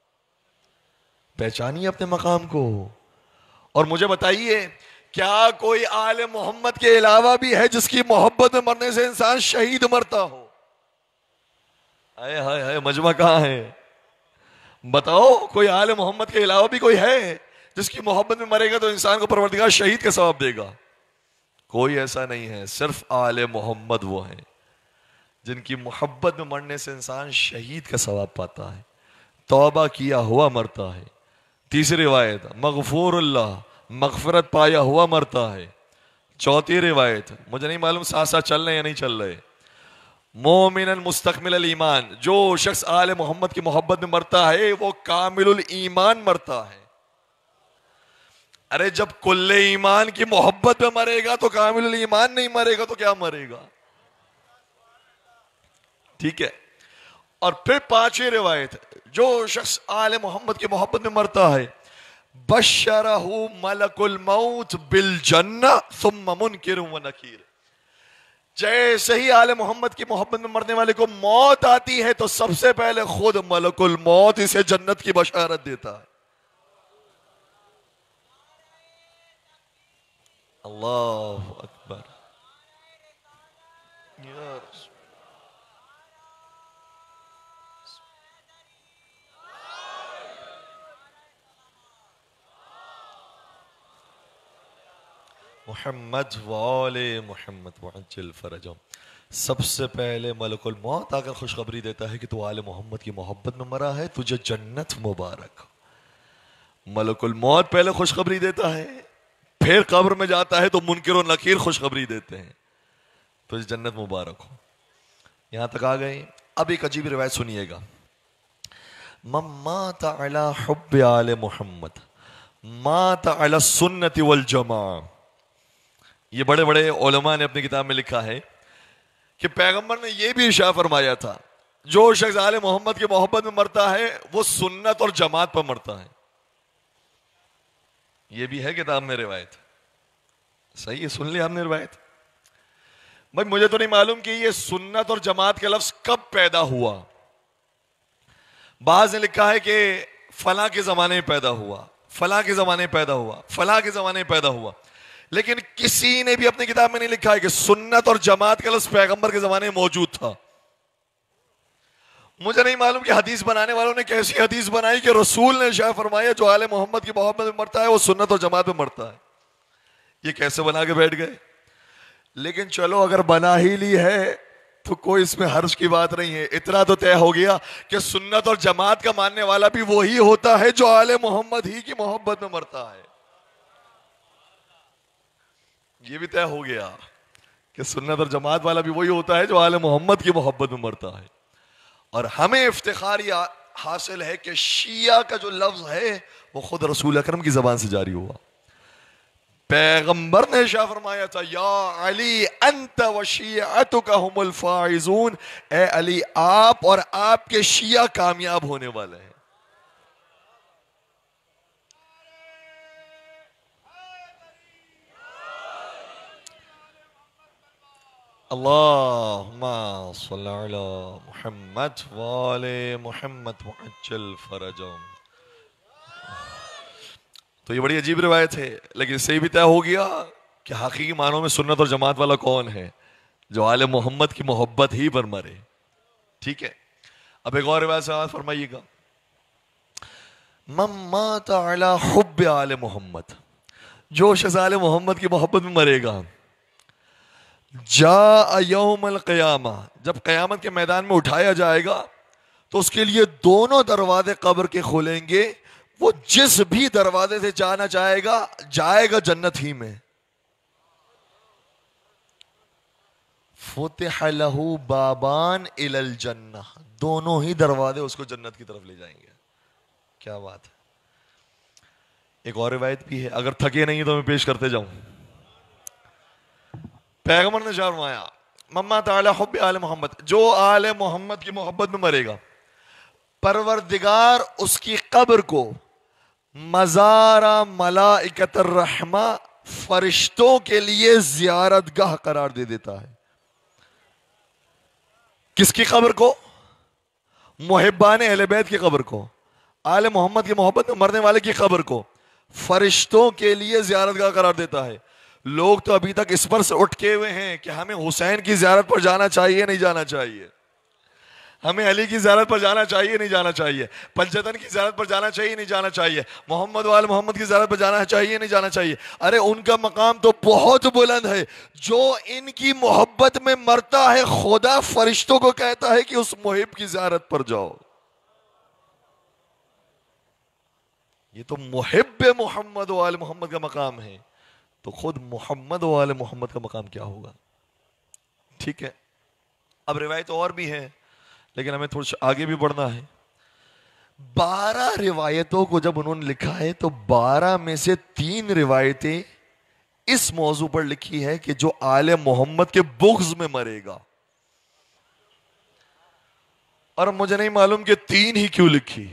پہچانیے اپنے مقام کو, اور مجھے بتائیے کیا کوئی آل محمد کے علاوہ بھی ہے جس کی محبت میں مرنے سے انسان شہید مرتا ہو؟ ہائے ہائے ہائے, مجمع کہاں ہے؟ بتاؤ, کوئی آل محمد کے علاوہ بھی کوئی ہے جس کی محبت میں مرے گا تو انسان کو پروردگار شہید کا ثواب دے گا؟ کوئی ایسا نہیں ہے. صرف آل محمد وہ ہیں جن کی محبت میں مرنے سے انسان شہید کا ثواب پاتا ہے, توبہ کیا ہوا مرتا ہے. تیسری روایت, مغفور اللہ, مغفرت پایا ہوا مرتا ہے. چوتھی روایت، مجھے نہیں معلوم ساتھ ساتھ چل رہے یا نہیں چل رہے. مومن مستقمل الایمان، جو شخص آل محمد کی محبت میں مرتا ہے وہ کامل الایمان مرتا ہے. ارے جب کل ایمان کی محبت میں مرے گا تو کامل الایمان نہیں مرے گا تو کیا مرے گا؟ ٹھیک ہے. اور پھر پانچویں روایت، جو شخص آل محمد کی محبت میں مرتا ہے بشرہ ملک الموت بالجنہ ثم منکر و نکیر. جیسے ہی آل محمد کی محبت میں مرنے والے کو موت آتی ہے تو سب سے پہلے خود ملک الموت اسے جنت کی بشارت دیتا ہے. اللہ اکبر. محمد وآل محمد وعجل فرجهم. سب سے پہلے ملک الموت آ کر خوشخبری دیتا ہے کہ تو آل محمد کی محبت میں مرا ہے، تجھے جنت مبارک. ملک الموت پہلے خوشخبری دیتا ہے، پھر قبر میں جاتا ہے تو منکر و نکیر خوشخبری دیتے ہیں تجھے جنت مبارک ہو. یہاں تک آ گئے. اب ایک عجیب روایت سنیے گا. من مات علی حب آل محمد مات علی السنت والجماع. یہ بڑے بڑے علماء نے اپنی کتاب میں لکھا ہے کہ پیغمبر نے یہ بھی ارشاد فرمایا تھا جو شخص آل محمد کی محبت میں مرتا ہے وہ سنت اور جماعت پر مرتا ہے. یہ بھی ہے کتاب میں روایت. صحیح ہے، سن لی آپ نے روایت. بھائی مجھے تو نہیں معلوم کہ یہ سنت اور جماعت کا لفظ کب پیدا ہوا. بعض نے لکھا ہے کہ فلاں کے زمانے میں پیدا ہوا، فلاں کے زمانے میں پیدا ہوا، فلاں کے زمانے میں پیدا ہوا، لیکن کسی نے بھی اپنی کتاب میں نہیں لکھا ہے کہ سنت اور جماعت کا لفظ پیغمبر کے زمانے میں موجود تھا. مجھے نہیں معلوم کہ حدیث بنانے والوں نے کیسی حدیث بنائی کہ رسول نے ارشاد فرمایا جو آل محمد کی محبت میں مرتا ہے وہ سنت اور جماعت میں مرتا ہے. یہ کیسے بنا کے بیٹھ گئے؟ لیکن چلو اگر بنا ہی لی ہے تو کوئی اس میں حرج کی بات نہیں ہے. اتنا تو طے ہو گیا کہ سنت اور جماعت کا ماننے والا بھی وہی ہوتا ہے جو آل محمد ہی کی محبت میں مرتا ہے. یہ بھی طے ہو گیا کہ سنت اور جماعت والا بھی وہی ہوتا ہے جو آل محمد کی محبت میں مرتا ہے. اور ہمیں افتخار یہ حاصل ہے کہ شیعہ کا جو لفظ ہے وہ خود رسول اکرم کی زبان سے جاری ہوا. پیغمبر نے ارشاد فرمایا تھا یا علی انت و شیعتک هم الفائزون. اے علی آپ اور آپ کے شیعہ کامیاب ہونے والے ہیں. اللہم صلی علی محمد وآل محمد وعجل فرجهم. تو یہ بڑی عجیب روایت ہے، لیکن اس سے بھی طے ہو گیا کہ حقیقی معنوں میں سنت اور جماعت والا کون ہے جو آل محمد کی محبت ہی پر مرے. ٹھیک ہے. اب ایک اور روایت سے فرمائیے گا. من مات علی حب آل محمد، جو شخص آل محمد کی محبت میں مرے گا جاء یوم القیامہ، جب قیامت کے میدان میں اٹھایا جائے گا تو اس کے لیے دونوں دروازے قبر کے کھولیں گے. وہ جس بھی دروازے سے جانا چاہے گا جائے گا جنت ہی میں. فتح لہ بابان الی الجنہ، دونوں ہی دروازے اس کو جنت کی طرف لے جائیں گے. کیا بات ہے. ایک اور روایت بھی ہے، اگر تھکے نہیں تو میں پیش کرتے جاؤں. پیغمبر نے فرمایا مما تعالی حب آل محمد، جو آل محمد کی محبت میں مرے گا پروردگار اس کی قبر کو مزار ملائکۃ الرحمہ، فرشتوں کے لیے زیارت گاہ قرار دے دیتا ہے. کس کی قبر کو؟ محبان اہل بیت کی قبر کو، آل محمد کی محبت میں مرنے والے کی قبر کو فرشتوں کے لیے زیارت گاہ قرار دیتا ہے. لوگ تو ابھی تک اس پر سے اٹھے ہوئے ہیں کہ ہمیں حسین کی زیارت پر جانا چاہیے نہیں جانا چاہیے، ہمیں علی کی زیارت پر جانا چاہیے نہیں جانا چاہیے، پنجتن کی زیارت پر جانا چاہیے نہیں جانا چاہیے، محمد وآل محمد کی زیارت پر جانا چاہیے نہیں جانا چاہیے. ارے ان کا مقام تو بہت بلند ہے. جو ان کی محبت میں مرتا ہے خدا فرشتوں کو کہتا ہے کہ اس محب کی زیارت پر جاؤ. یہ تو محب محمد وآل محمد کا مقام ہے. تو خود محمد و آل محمد کا مقام کیا ہوگا؟ ٹھیک ہے، اب روایت اور بھی ہیں لیکن ہمیں تھوڑا آگے بھی بڑھنا ہے. بارہ روایتوں کو جب انہوں نے لکھا ہے تو بارہ میں سے تین روایتیں اس موضوع پر لکھی ہے کہ جو آل محمد کے بغض میں مرے گا. اور مجھے نہیں معلوم کہ تین ہی کیوں لکھی،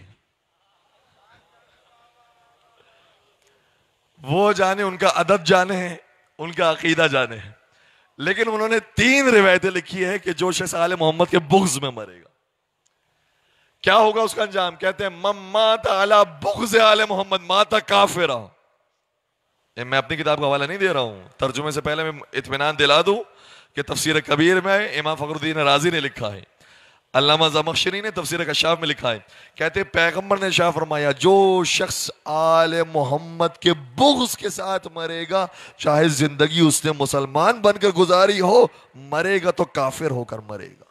وہ جانے، ان کا ادب جانے ہیں، ان کا عقیدہ جانے ہیں، لیکن انہوں نے تین روایتیں لکھی ہے کہ جو شخص آل محمد کے بغض میں مرے گا کیا ہوگا اس کا انجام. کہتے ہیں من مات علی بغض آل محمد مات کافرا. میں اپنی کتاب کا حوالہ نہیں دے رہا ہوں، ترجمے سے پہلے میں اطمینان دلا دوں کہ تفسیر کبیر میں امام فخر الدین رازی نے لکھا ہے، علامہ زمخشری نے تفسیر کشاف میں لکھا ہے. کہتے ہیں پیغمبر نے ارشاد فرمایا جو شخص آل محمد کے بغض کے ساتھ مرے گا، چاہے زندگی اس نے مسلمان بن کر گزاری ہو، مرے گا تو کافر ہو کر مرے گا.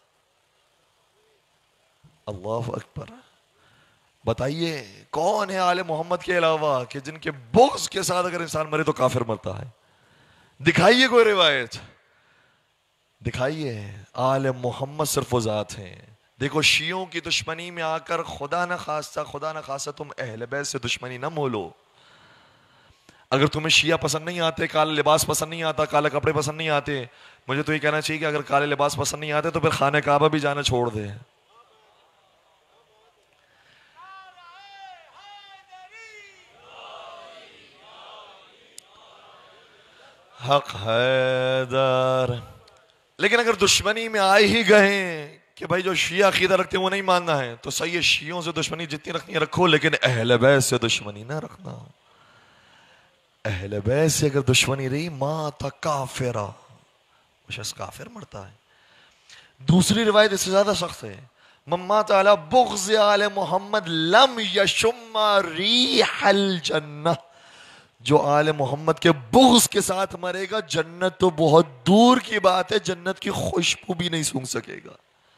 اللہ اکبر. بتائیے کون ہے آل محمد کے علاوہ کہ جن کے بغض کے ساتھ اگر انسان مرے تو کافر مرتا ہے؟ دکھائیے کوئی روایت، دکھائیے. آل محمد صرف وہ ذات ہیں. دیکھو شیعوں کی دشمنی میں آ کر خدا نہ خواستہ خدا نہ خواستہ تم اہل بیت سے دشمنی نہ مولو. اگر تمہیں شیعہ پسند نہیں آتے، کالے لباس پسند نہیں آتا، کالے کپڑے پسند نہیں آتے، مجھے تو یہ کہنا چاہیے کہ اگر کالے لباس پسند نہیں آتے تو پھر خانہ کعبہ بھی جانا چھوڑ دے. حق حیدر. لیکن اگر دشمنی میں آئے ہی گئے کہ بھائی جو شیعہ عقیدہ رکھتے ہیں وہ نہیں ماننا ہے، تو صحیح ہے شیعوں سے دشمنی جتنی رکھنی ہے رکھو، لیکن اہل بیت سے دشمنی نہ رکھنا. اہل بیت سے اگر دشمنی رہی مات کافرا، وہ شخص کافر مرتا ہے. دوسری روایت اس سے زیادہ سخت ہے، من مات علی بغض آل محمد لم یشم ریح الجنہ. جو آل محمد کے بغض کے ساتھ مرے گا جنت تو بہت دور کی بات ہے، جنت کی خوشبو بھی نہیں سونگھ سکے گا.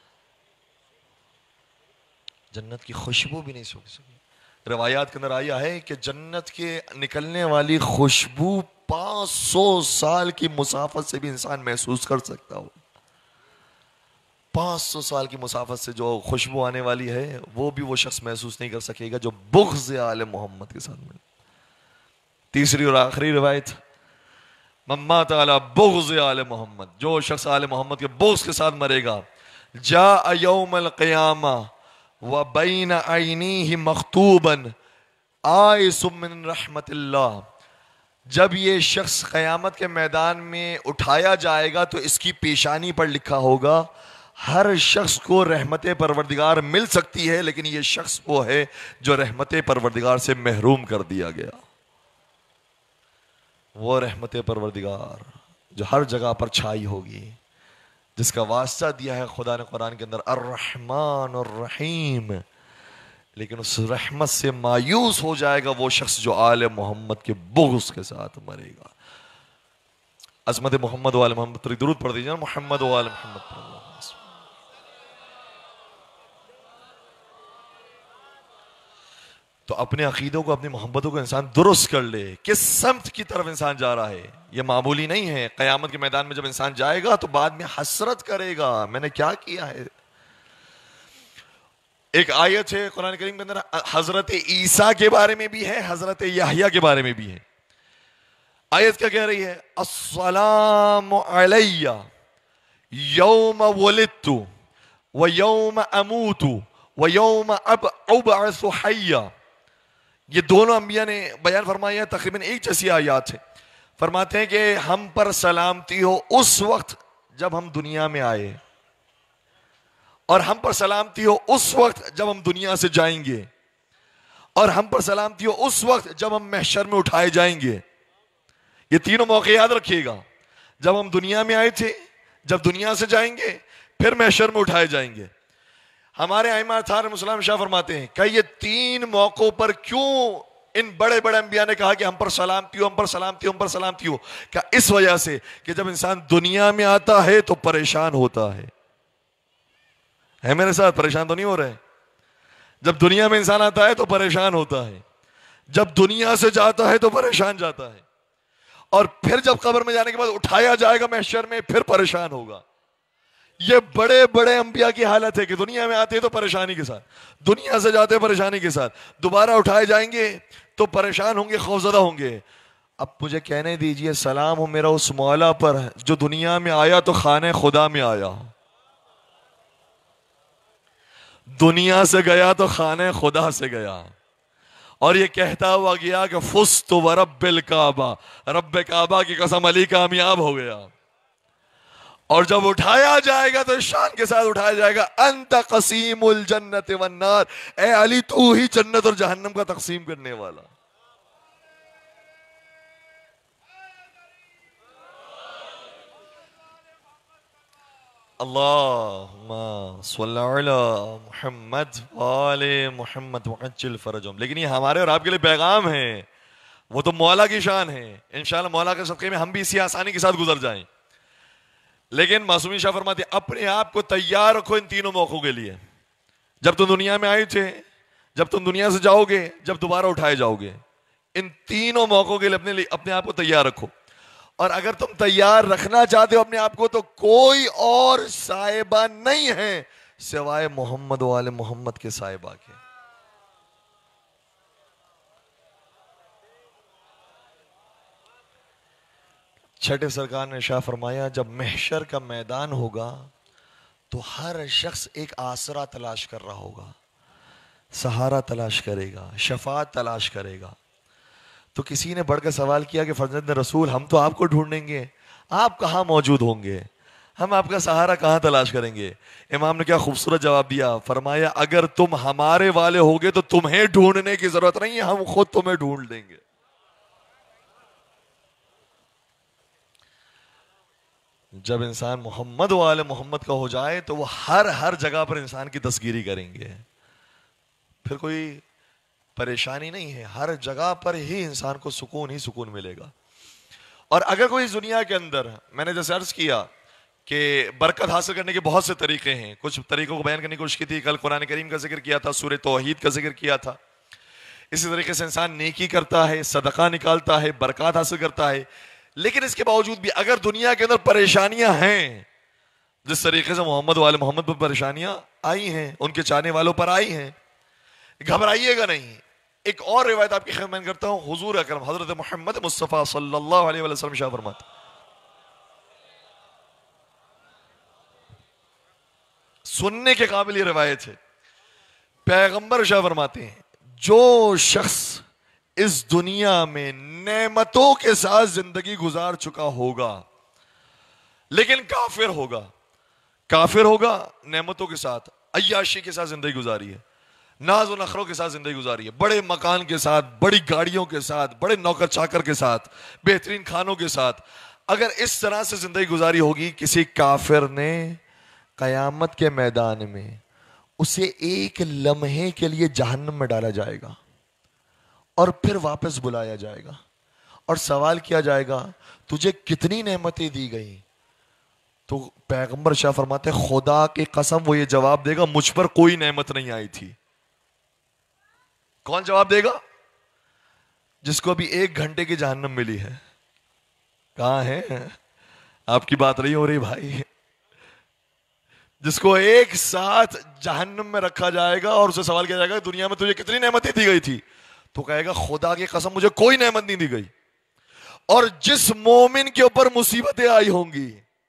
جنت کی خوشبو بھی نہیں سونگھ سکے گا. روایات کے اندر آیا ہے کہ جنت کے نکلنے والی خوشبو پانچ سو سال کی مسافت سے بھی انسان محسوس کر سکتا ہو. پانچ سو سال کی مسافت سے جو خوشبو آنے والی ہے وہ بھی وہ شخص محسوس نہیں کر سکے گا جو بغض آل محمد کے ساتھ ملے. تیسری اور آخری روایت، من مات علی بغض آل محمد، جو شخص آل محمد کے بغض کے ساتھ مرے گا، جاء یوم القیامہ وبین عینیہ مخطوبا آئس من رحمت اللہ. جب یہ شخص قیامت کے میدان میں اٹھایا جائے گا تو اس کی پیشانی پر لکھا ہوگا ہر شخص کو رحمت پروردگار مل سکتی ہے لیکن یہ شخص وہ ہے جو رحمت پروردگار سے محروم کر دیا گیا. وہ رحمت پروردگار جو ہر جگہ پر چھائی ہوگی، جس کا واسطہ دیا ہے خدا نے قرآن کے اندر الرحمن الرحیم، لیکن اس رحمت سے مایوس ہو جائے گا وہ شخص جو آل محمد کے بغض کے ساتھ مرے گا. عظمت محمد و آل محمد پر درود پڑھ دیجیے. محمد و آل محمد پر تو اپنے عقیدوں کو اپنی محبتوں کو انسان درست کر لے. کس سمت کی طرف انسان جا رہا ہے یہ معمولی نہیں ہے. قیامت کے میدان میں جب انسان جائے گا تو بعد میں حسرت کرے گا میں نے کیا کیا ہے. ایک آیت ہے قرآن کریم کے اندر حضرت عیسیٰ کے بارے میں بھی ہے، حضرت یحییٰ کے بارے میں بھی ہے. آیت کیا کہہ رہی ہے؟ السلام علی یوم ولدت و یوم اموت و یوم ابعث حیا. یہ دونوں انبیاء نے بیان فرمایا ہے، تقریباً ایک جیسی آیات ہے. فرماتے ہیں کہ ہم پر سلامتی ہو اس وقت جب ہم دنیا میں آئے، اور ہم پر سلامتی ہو اس وقت جب ہم دنیا سے جائیں گے، اور ہم پر سلامتی ہو اس وقت جب ہم محشر میں اٹھائے جائیں گے. یہ تینوں موقع یاد رکھیے گا، جب ہم دنیا میں آئے تھے، جب دنیا سے جائیں گے، پھر محشر میں اٹھائے جائیں گے. ہمارے ائمہ اطہار مسلم شاہ فرماتے ہیں کہ یہ تین موقعوں پر کیوں ان بڑے بڑے انبیاء نے کہا کہ ہم پر سلامتی ہو، ہم پر سلامتی ہو، ہم پر سلامتی ہو؟ کہ اس وجہ سے کہ جب انسان دنیا میں آتا ہے تو پریشان ہوتا ہے. ہے میرے ساتھ؟ پریشان تو نہیں ہو رہے؟ جب دنیا میں انسان آتا ہے تو پریشان ہوتا ہے، جب دنیا سے جاتا ہے تو پریشان جاتا ہے. اور پھر جب قبر میں جانے کے بعد اٹھایا جائے گا محشر میں پھر پریشان ہوگا. یہ بڑے بڑے انبیاء کی حالت ہے کہ دنیا میں آتے تو پریشانی کے ساتھ, دنیا سے جاتے پریشانی کے ساتھ, دوبارہ اٹھائے جائیں گے تو پریشان ہوں گے, خوفزدہ ہوں گے. اب مجھے کہنے دیجئے سلام ہو میرا اس مولا پر جو دنیا میں آیا تو خانہ خدا میں آیا, دنیا سے گیا تو خانہ خدا سے گیا, اور یہ کہتا ہوا گیا کہ فزت ورب الکعبہ, رب کعبہ کی قسم علی کامیاب ہو گیا. اور جب اٹھایا جائے گا تو شان کے ساتھ اٹھایا جائے گا, انت قسیم الجنت والنار, اے علی تو ہی جنت اور جہنم کا تقسیم کرنے والا. اللہم صلی علی محمد وآل محمد وعجل فرجہم. لیکن یہ ہمارے اور آپ کے لیے پیغام ہے, وہ تو مولا کی شان ہے. انشاءاللہ مولا کے صدقے میں ہم بھی اسی آسانی کے ساتھ گزر جائیں. لیکن معصومی شاہ فرماتے ہیں اپنے آپ کو تیار رکھو ان تینوں موقعوں کے لیے. جب تم دنیا میں آئے تھے, جب تم دنیا سے جاؤ گے, جب دوبارہ اٹھائے جاؤ گے, ان تینوں موقعوں کے لیے اپنے لیے اپنے آپ کو تیار رکھو. اور اگر تم تیار رکھنا چاہتے ہو اپنے آپ کو تو کوئی اور صاحبہ نہیں ہے سوائے محمد و آل محمد کے صاحبہ کے. چھٹے سرکار نے شاہ فرمایا جب محشر کا میدان ہوگا تو ہر شخص ایک آسرا تلاش کر رہا ہوگا, سہارا تلاش کرے گا, شفاعت تلاش کرے گا. تو کسی نے بڑھ کر سوال کیا کہ فرزند رسول ہم تو آپ کو ڈھونڈیں گے, آپ کہاں موجود ہوں گے, ہم آپ کا سہارا کہاں تلاش کریں گے؟ امام نے کیا خوبصورت جواب دیا, فرمایا اگر تم ہمارے والے ہوگے تو تمہیں ڈھونڈنے کی ضرورت نہیں ہے, ہم خود تمہیں ڈھونڈ لیں گے. جب انسان محمد و آل محمد کا ہو جائے تو وہ ہر ہر جگہ پر انسان کی تذکیری کریں گے, پھر کوئی پریشانی نہیں ہے, ہر جگہ پر ہی انسان کو سکون ہی سکون ملے گا. اور اگر کوئی اس دنیا کے اندر, میں نے جیسے عرض کیا کہ برکت حاصل کرنے کے بہت سے طریقے ہیں, کچھ طریقوں کو بیان کرنے کی کوشش کی تھی, کل قرآن کریم کا ذکر کیا تھا, سورہ توحید کا ذکر کیا تھا. اسی طریقے سے انسان نیکی کرتا ہے, صدقہ نکالتا ہے, برکات حاصل کرتا ہے. لیکن اس کے باوجود بھی اگر دنیا کے اندر پریشانیاں ہیں, جس طریقے سے محمد و آل محمد پر پریشانیاں آئی ہیں, ان کے چاہنے والوں پر آئی ہیں, گھبرائیے گا نہیں. ایک اور روایت آپ کی خدمت میں کرتا ہوں, حضور اکرم حضرت محمد مصطفیٰ صلی اللہ علیہ وسلم شاہ فرماتے سننے کے قابل یہ روایت ہے, پیغمبر شاہ فرماتے ہیں جو شخص اس دنیا میں نعمتوں کے ساتھ زندگی گزار چکا ہوگا لیکن کافر ہوگا, کافر ہوگا نعمتوں کے ساتھ, عیاشی کے ساتھ زندگی گزاری ہے, ناز و نخروں کے ساتھ زندگی گزاری ہے, بڑے مکان کے ساتھ, بڑی گاڑیوں کے ساتھ, بڑے نوکر چاکر کے ساتھ, بہترین کھانوں کے ساتھ, اگر اس طرح سے زندگی گزاری ہوگی, کسی کافر نے قیامت کے میدان میں اسے ایک لمحے کے لیے جہنم میں ڈالا جائے گا اور پھر واپس بلایا جائے گا اور سوال کیا جائے گا تجھے کتنی نعمتیں دی گئیں, تو پیغمبر شاہ فرماتے خدا کی قسم وہ یہ جواب دے گا مجھ پر کوئی نعمت نہیں آئی تھی. کون جواب دے گا؟ جس کو ابھی ایک گھنٹے کی جہنم ملی ہے. کہاں ہے آپ کی بات نہیں ہو رہی بھائی؟ جس کو ایک ساتھ جہنم میں رکھا جائے گا اور اسے سوال کیا جائے گا دنیا میں تجھے کتنی نعمتیں دی گئی تھی, تو کہے گا خدا کی قسم مجھے کوئی نعمت نہیں دی گئی. اور جس مومن کے اوپر مصیبتیں آئی ہوں گی,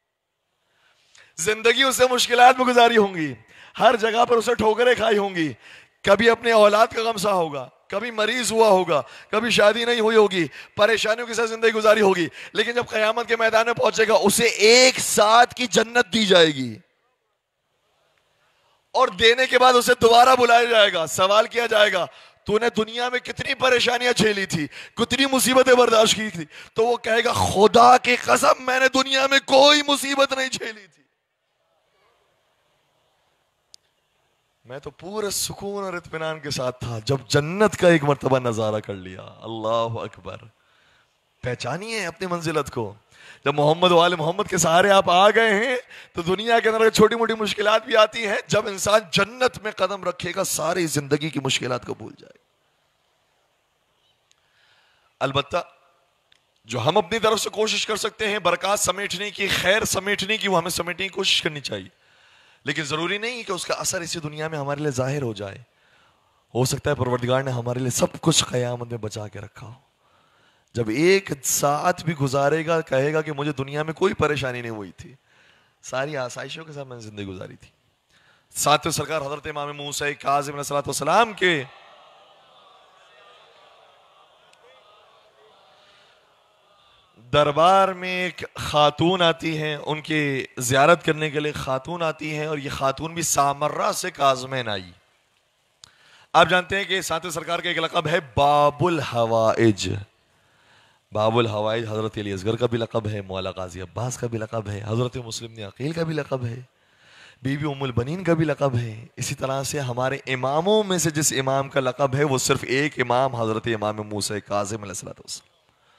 زندگی اسے مشکلات میں گزاری ہوں گی, ہر جگہ پر اسے ٹھوکریں کھائی ہوں گی, کبھی اپنے اولاد کا غم سہا ہوگا, کبھی مریض ہوا ہوگا, کبھی شادی نہیں ہوئی ہوگی, پریشانیوں کے ساتھ زندگی گزاری ہوگی, لیکن جب قیامت کے میدان میں پہنچے گا اسے ایک ساتھ کی جنت دی جائے گی اور دینے کے بعد اسے دوبارہ بلایا جائے گا, سوال کیا جائے گا تو نے دنیا میں کتنی پریشانیاں جھیلی تھی, کتنی مصیبتیں برداشت کی تھی, تو وہ کہے گا خدا کی قسم میں نے دنیا میں کوئی مصیبت نہیں جھیلی تھی, میں تو پورے سکون اور اطمینان کے ساتھ تھا جب جنت کا ایک مرتبہ نظارہ کر لیا. اللہ اکبر. پہچانیے اپنی منزلت کو. جب محمد و آل محمد کے سہارے آپ آ گئے ہیں تو دنیا کے اندر چھوٹی موٹی مشکلات بھی آتی ہیں, جب انسان جنت میں قدم رکھے گا ساری زندگی کی مشکلات کو بھول جائے گا. البتہ جو ہم اپنی طرف سے کوشش کر سکتے ہیں برکات سمیٹنے کی، خیر سمیٹنے کی، وہ ہمیں سمیٹنے کی کوشش کرنی چاہیے، لیکن ضروری نہیں کہ اس کا اثر اسی دنیا میں ہمارے لیے ظاہر ہو جائے. ہو سکتا ہے پروردگار نے ہمارے لیے سب کچھ قیامت میں بچا کے رکھا ہو. جب ایک ساتھ بھی گزارے گا کہے گا کہ مجھے دنیا میں کوئی پریشانی نہیں ہوئی تھی، ساری آسائشوں کے ساتھ میں نے زندگی گزاری تھی. ساتھ سرکار حضرت امام موسیٰ کاظم علیہ الصلوۃ والسلام کے دربار میں ایک خاتون آتی ہیں، ان کی زیارت کرنے کے لیے خاتون آتی ہیں، اور یہ خاتون بھی سامرہ سے کاظمین آئی. آپ جانتے ہیں کہ ساتھ سرکار کا ایک لقب ہے باب الحوائج. باب الحوائج حضرت علی اصغر کا بھی لقب ہے، مولا قاضی عباس کا بھی لقب ہے، حضرت مسلم بن عقیل کا بھی لقب ہے، بی بی ام البنین کا بھی لقب ہے. اسی طرح سے ہمارے اماموں میں سے جس امام کا لقب ہے وہ صرف ایک امام حضرت امام موسیٰ کاظم علیہ السلام.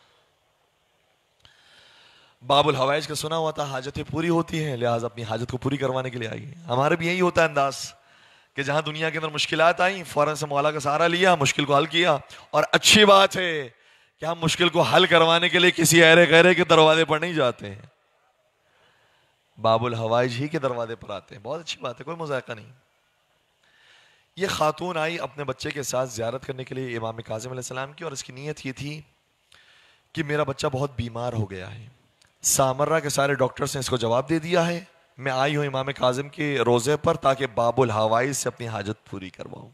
باب الحوائج کا سنا ہوا تھا، حاجتیں پوری ہوتی ہیں، لہٰذا اپنی حاجت کو پوری کروانے کے لیے آئی. ہمارے بھی یہی ہوتا ہے انداز کہ جہاں دنیا کے اندر مشکلات آئیں فوراً سے مولا کا سہارا لیا، مشکل کو حل کیا. اور اچھی بات ہے کہ ہم مشکل کو حل کروانے کے لیے کسی ایرے غیرے کے دروازے پر نہیں جاتے ہیں، باب الحوائج ہی کے دروازے پر آتے ہیں. بہت اچھی بات ہے، کوئی مذائقہ نہیں. یہ خاتون آئی اپنے بچے کے ساتھ زیارت کرنے کے لیے امام کاظم علیہ السلام کی، اور اس کی نیت یہ تھی کہ میرا بچہ بہت بیمار ہو گیا ہے. سامرہ کے سارے ڈاکٹرز نے اس کو جواب دے دیا ہے، میں آئی ہوں امام کاظم کے روزے پر تاکہ باب الحوائج سے اپنی حاجت پوری کرواؤں.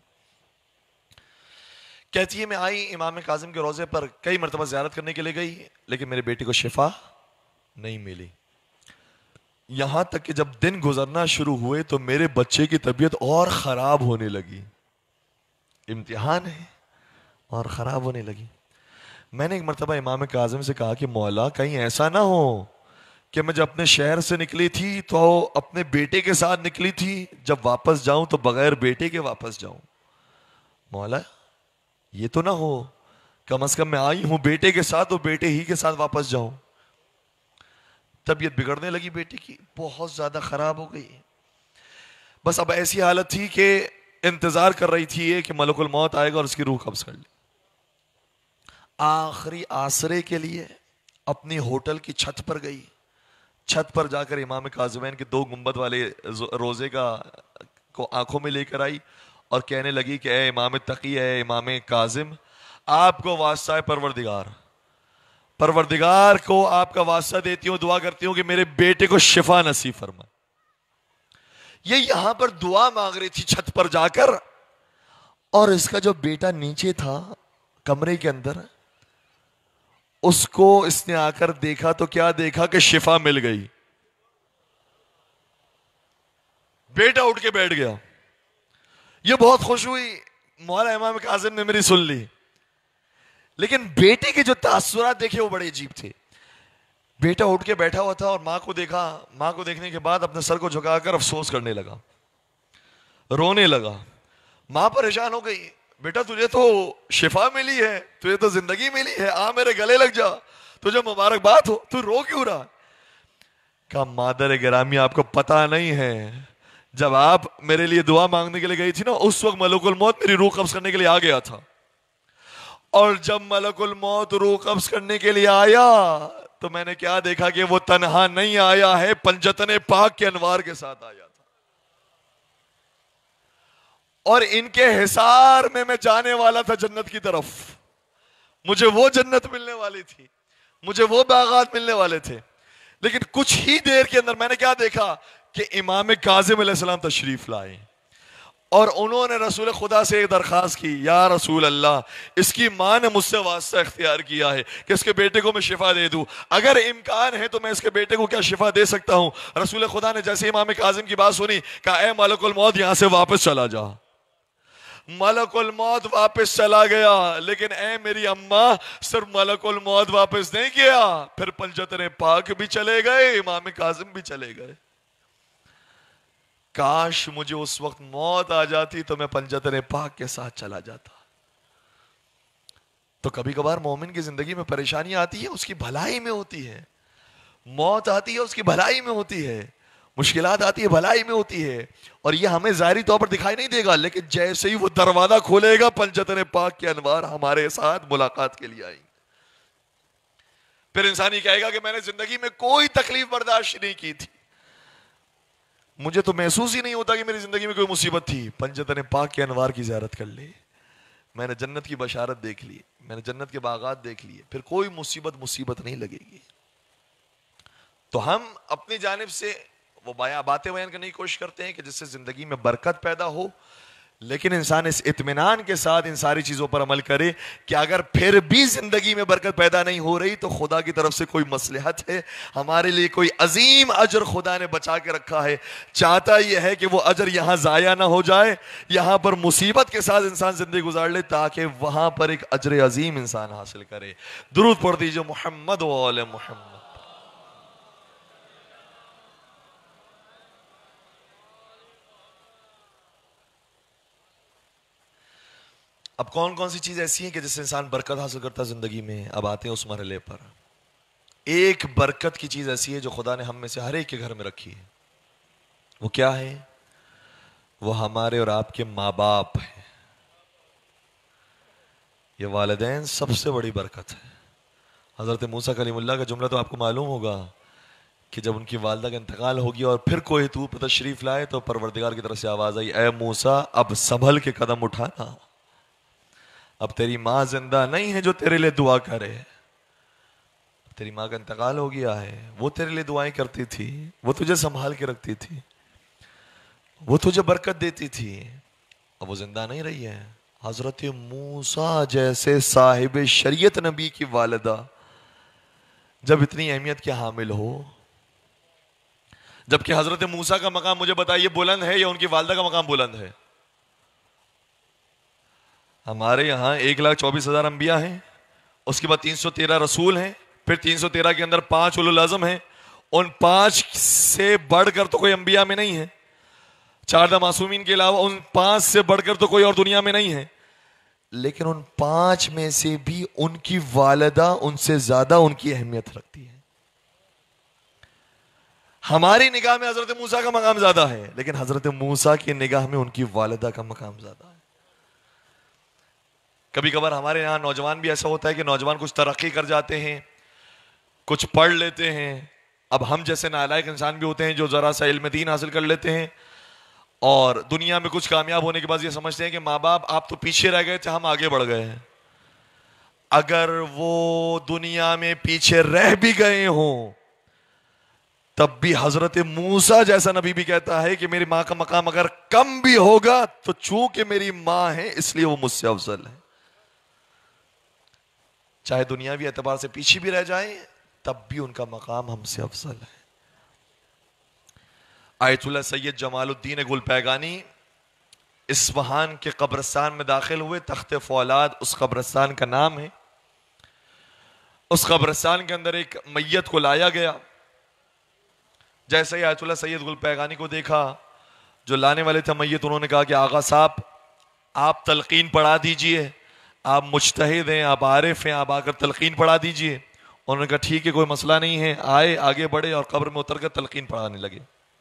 کہتی ہے میں آئی امام کاظم کے روزے پر، کئی مرتبہ زیارت کرنے کے لیے گئی، لیکن میرے بیٹے کو شفا نہیں ملی. یہاں تک کہ جب دن گزرنا شروع ہوئے تو میرے بچے کی طبیعت اور خراب ہونے لگی. امتحان ہے اور خراب ہونے لگی. میں نے ایک مرتبہ امام کاظم سے کہا کہ مولا کہیں ایسا نہ ہو کہ میں جب اپنے شہر سے نکلی تھی تو اپنے بیٹے کے ساتھ نکلی تھی، جب واپس جاؤں تو بغیر بیٹے کے واپس جاؤں. مولا یہ تو نہ ہو، کم از کم میں آئی ہوں بیٹے کے ساتھ تو بیٹے ہی کے ساتھ واپس جاؤں. طبیعت بگڑنے لگی بیٹے کی، بہت زیادہ خراب ہو گئی. بس اب ایسی حالت تھی کہ انتظار کر رہی تھی یہ کہ ملک الموت آئے گا اور اس کی روح قبض کر لے. آخری آسرے کے لیے اپنی ہوٹل کی چھت پر گئی. چھت پر جا کر امام کاظمین کے دو گنبد والے روزے کا کو آنکھوں میں لے کر آئی اور کہنے لگی کہ اے امام تقی، اے امام کاظم، آپ کو واسطہ ہے پروردگار، پروردگار کو آپ کا واسطہ دیتی ہوں، دعا کرتی ہوں کہ میرے بیٹے کو شفا نصیب فرما. یہ یہاں پر دعا مانگ رہی تھی چھت پر جا کر، اور اس کا جو بیٹا نیچے تھا کمرے کے اندر، اس کو اس نے آ کر دیکھا تو کیا دیکھا کہ شفا مل گئی. بیٹا اٹھ کے بیٹھ گیا. یہ بہت خوش ہوئی، مولا امام کاظم نے میری سن لی. لیکن بیٹے کے جو تاثرات دیکھے وہ بڑے عجیب تھے. بیٹا اٹھ کے بیٹھا ہوا تھا اور ماں کو دیکھا. ماں کو دیکھنے کے بعد اپنے سر کو جھکا کر افسوس کرنے لگا، رونے لگا. ماں پریشان ہو گئی، بیٹا تجھے تو شفا ملی ہے، تجھے تو زندگی ملی ہے، آ میرے گلے لگ جا، تجھے مبارکباد ہو، تو رو کیوں رہا؟ کہا مادر گرامی آپ کو پتا نہیں ہے، جب آپ میرے لیے دعا مانگنے کے لیے گئی تھی نا، اس وقت ملک الموت میری روح قبض کرنے کے لیے آ گیا تھا. اور جب ملک الموت روح قبض کرنے کے لیے آیا تو میں نے کیا دیکھا کہ وہ تنہا نہیں آیا ہے، پنجتن پاک کے انوار کے ساتھ آیا تھا. اور ان کے حصار میں میں جانے والا تھا جنت کی طرف. مجھے وہ جنت ملنے والی تھی، مجھے وہ باغات ملنے والے تھے. لیکن کچھ ہی دیر کے اندر میں نے کیا دیکھا کہ امام کاظم علیہ السلام تشریف لائے، اور انہوں نے رسول خدا سے ایک درخواست کی، یا رسول اللہ، اس کی ماں نے مجھ سے واسطہ اختیار کیا ہے کہ اس کے بیٹے کو میں شفا دے دوں، اگر امکان ہے تو میں اس کے بیٹے کو کیا شفا دے سکتا ہوں؟ رسول خدا نے جیسے امام کاظم کی بات سنی کہا اے ملک الموت یہاں سے واپس چلا جا. ملک الموت واپس چلا گیا. لیکن اے میری اماں، صرف ملک الموت واپس نہیں گیا، پھر پنجتن پاک بھی چلے گئے، امام کاظم بھی چلے گئے. کاش مجھے اس وقت موت آ جاتی تو میں پنجتن پاک کے ساتھ چلا جاتا. تو کبھی کبھار مومن کی زندگی میں پریشانیاں آتی ہے، اس کی بھلائی میں ہوتی ہے. موت آتی ہے، اس کی بھلائی میں ہوتی ہے. مشکلات آتی ہے، بھلائی میں ہوتی ہے. اور یہ ہمیں ظاہری طور پر دکھائی نہیں دے گا، لیکن جیسے ہی وہ دروازہ کھولے گا پنجتن پاک کے انوار ہمارے ساتھ ملاقات کے لیے آئیں گے. پھر انسان ہی کہے گا کہ میں نے زندگی میں کوئی تکلیف برداشت نہیں کی تھی, مجھے تو محسوس ہی نہیں ہوتا کہ میری زندگی میں کوئی مصیبت تھی. پنجتن پاک کے انوار کی زیارت کر لے, میں نے جنت کی بشارت دیکھ لی, میں نے جنت کے باغات دیکھ لیے, پھر کوئی مصیبت مصیبت نہیں لگے گی. تو ہم اپنی جانب سے وہ باتیں بیان کرنے کی کوشش کرتے ہیں کہ جس سے زندگی میں برکت پیدا ہو, لیکن انسان اس اطمینان کے ساتھ ان ساری چیزوں پر عمل کرے کہ اگر پھر بھی زندگی میں برکت پیدا نہیں ہو رہی تو خدا کی طرف سے کوئی مصلحت ہے, ہمارے لیے کوئی عظیم اجر خدا نے بچا کے رکھا ہے. چاہتا یہ ہے کہ وہ اجر یہاں ضائع نہ ہو جائے, یہاں پر مصیبت کے ساتھ انسان زندگی گزار لے تاکہ وہاں پر ایک اجر عظیم انسان حاصل کرے. درود پڑھ دیجئے محمد و آل محمد. اب کون کون سی چیز ایسی ہیں کہ جس سے انسان برکت حاصل کرتا ہے زندگی میں؟ اب آتے ہیں اس مرحلے پر. ایک برکت کی چیز ایسی ہے جو خدا نے ہم میں سے ہر ایک کے گھر میں رکھی ہے. وہ کیا ہے؟ وہ ہمارے اور آپ کے ماں باپ ہیں. یہ والدین سب سے بڑی برکت ہے. حضرت موسیٰ کلیم اللہ کا جملہ تو آپ کو معلوم ہوگا کہ جب ان کی والدہ کا انتقال ہو گیا اور پھر کوہ طور پر تشریف لائے تو پروردگار کی طرف سے آواز آئی, اے موسیٰ اب سنبھل کے قدم اٹھانا, اب تیری ماں زندہ نہیں ہے جو تیرے لیے دعا کرے, تیری ماں کا انتقال ہو گیا ہے. وہ تیرے لیے دعائیں کرتی تھی, وہ تجھے سنبھال کے رکھتی تھی, وہ تجھے برکت دیتی تھی, اب وہ زندہ نہیں رہی ہے. حضرت موسیٰ جیسے صاحب شریعت نبی کی والدہ جب اتنی اہمیت کے حامل ہو, جبکہ حضرت موسیٰ کا مقام مجھے بتائیے بلند ہے یا ان کی والدہ کا مقام بلند ہے؟ ہمارے یہاں ایک لاکھ چوبیس ہزار انبیاء ہیں, اس کے بعد تین سو تیرہ رسول ہیں, پھر تین سو تیرہ کے اندر پانچ اولو العزم ہیں. ان پانچ سے بڑھ کر تو کوئی انبیاء میں نہیں ہے, چاردہ معصومین کے علاوہ ان پانچ سے بڑھ کر تو کوئی اور دنیا میں نہیں ہے. لیکن ان پانچ میں سے بھی ان کی والدہ ان سے زیادہ ان کی اہمیت رکھتی ہے. ہماری نگاہ میں حضرت موسیٰ کا مقام زیادہ ہے, لیکن حضرت موسیٰ کی نگاہ میں ان کی والدہ کا مقام زیادہ ہے. کبھی کبھار ہمارے یہاں نوجوان بھی ایسا ہوتا ہے کہ نوجوان کچھ ترقی کر جاتے ہیں, کچھ پڑھ لیتے ہیں. اب ہم جیسے نالائق انسان بھی ہوتے ہیں جو ذرا سا علم دین حاصل کر لیتے ہیں اور دنیا میں کچھ کامیاب ہونے کے بعد یہ سمجھتے ہیں کہ ماں باپ آپ تو پیچھے رہ گئے تھے, ہم آگے بڑھ گئے ہیں. اگر وہ دنیا میں پیچھے رہ بھی گئے ہوں تب بھی حضرت موسیٰ جیسا نبی بھی کہتا ہے کہ میری ماں کا مقام اگر کم بھی ہوگا تو چونکہ میری ماں ہے اس لیے وہ مجھ سے افضل ہے. چاہے دنیاوی اعتبار سے پیچھے بھی رہ جائیں تب بھی ان کا مقام ہم سے افضل ہے. آیت اللہ سید جمال الدین گل پیگانی اصفہان کے قبرستان میں داخل ہوئے. تخت فولاد اس قبرستان کا نام ہے. اس قبرستان کے اندر ایک میت کو لایا گیا. جیسے ہی آیت اللہ سید گل پیگانی کو دیکھا, جو لانے والے تھے میت, انہوں نے کہا کہ آغا صاحب آپ تلقین پڑھا دیجئے, آپ مجتہد ہیں, آپ عارف ہیں, آپ آ کر تلقین پڑھا دیجئے. انہوں نے کہا ٹھیک ہے کوئی مسئلہ نہیں ہے. آئے, آگے بڑھے اور قبر میں اتر کر تلقین پڑھانے لگے.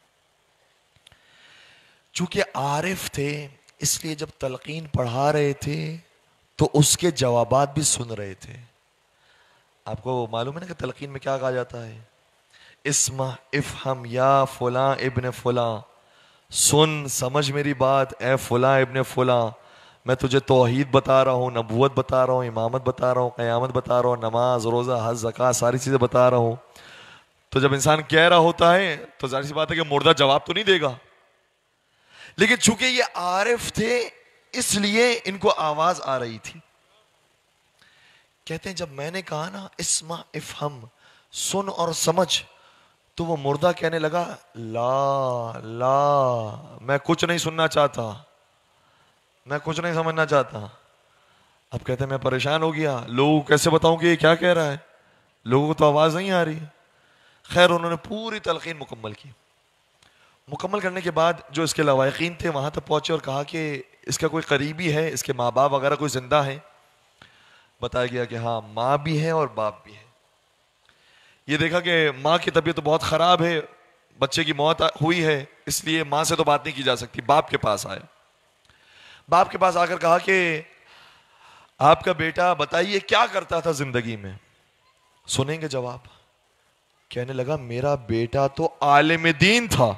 چونکہ عارف تھے اس لیے جب تلقین پڑھا رہے تھے تو اس کے جوابات بھی سن رہے تھے. آپ کو معلوم ہے نا کہ تلقین میں کیا کہا جاتا ہے؟ اسمع افہم یا فلاں ابن فلاں, سن سمجھ میری بات اے فلاں ابن فلاں, میں تجھے توحید بتا رہا ہوں, نبوت بتا رہا ہوں, امامت بتا رہا ہوں, قیامت بتا رہا ہوں, نماز, روزہ, حج, زکوٰۃ, ساری چیزیں بتا رہا ہوں. تو جب انسان کہہ رہا ہوتا ہے تو ظاہر سی بات ہے کہ مردہ جواب تو نہیں دے گا, لیکن چونکہ یہ عارف تھے اس لیے ان کو آواز آ رہی تھی. کہتے ہیں جب میں نے کہا نا اسمع افہم, سن اور سمجھ, تو وہ مردہ کہنے لگا لا لا میں کچھ نہیں سننا چاہتا, میں کچھ نہیں سمجھنا چاہتا. اب کہتے ہیں میں پریشان ہو گیا, لوگوں کو کیسے بتاؤں کہ یہ کیا کہہ رہا ہے, لوگوں کو تو آواز نہیں آ رہی. خیر انہوں نے پوری تلقین مکمل کی. مکمل کرنے کے بعد جو اس کے لواحقین تھے وہاں تک پہنچے اور کہا کہ اس کا کوئی قریبی ہے, اس کے ماں باپ وغیرہ کوئی زندہ ہے؟ بتایا گیا کہ ہاں ماں بھی ہے اور باپ بھی ہے. یہ دیکھا کہ ماں کی طبیعت تو بہت خراب ہے, بچے کی موت ہوئی ہے, اس لیے ماں سے تو بات نہیں کی جا سکتی. باپ کے پاس آئے. باپ کے پاس آ کر کہا کہ آپ کا بیٹا بتائیے کیا کرتا تھا زندگی میں. سنیں گے جواب؟ کہنے لگا میرا بیٹا تو عالم دین تھا.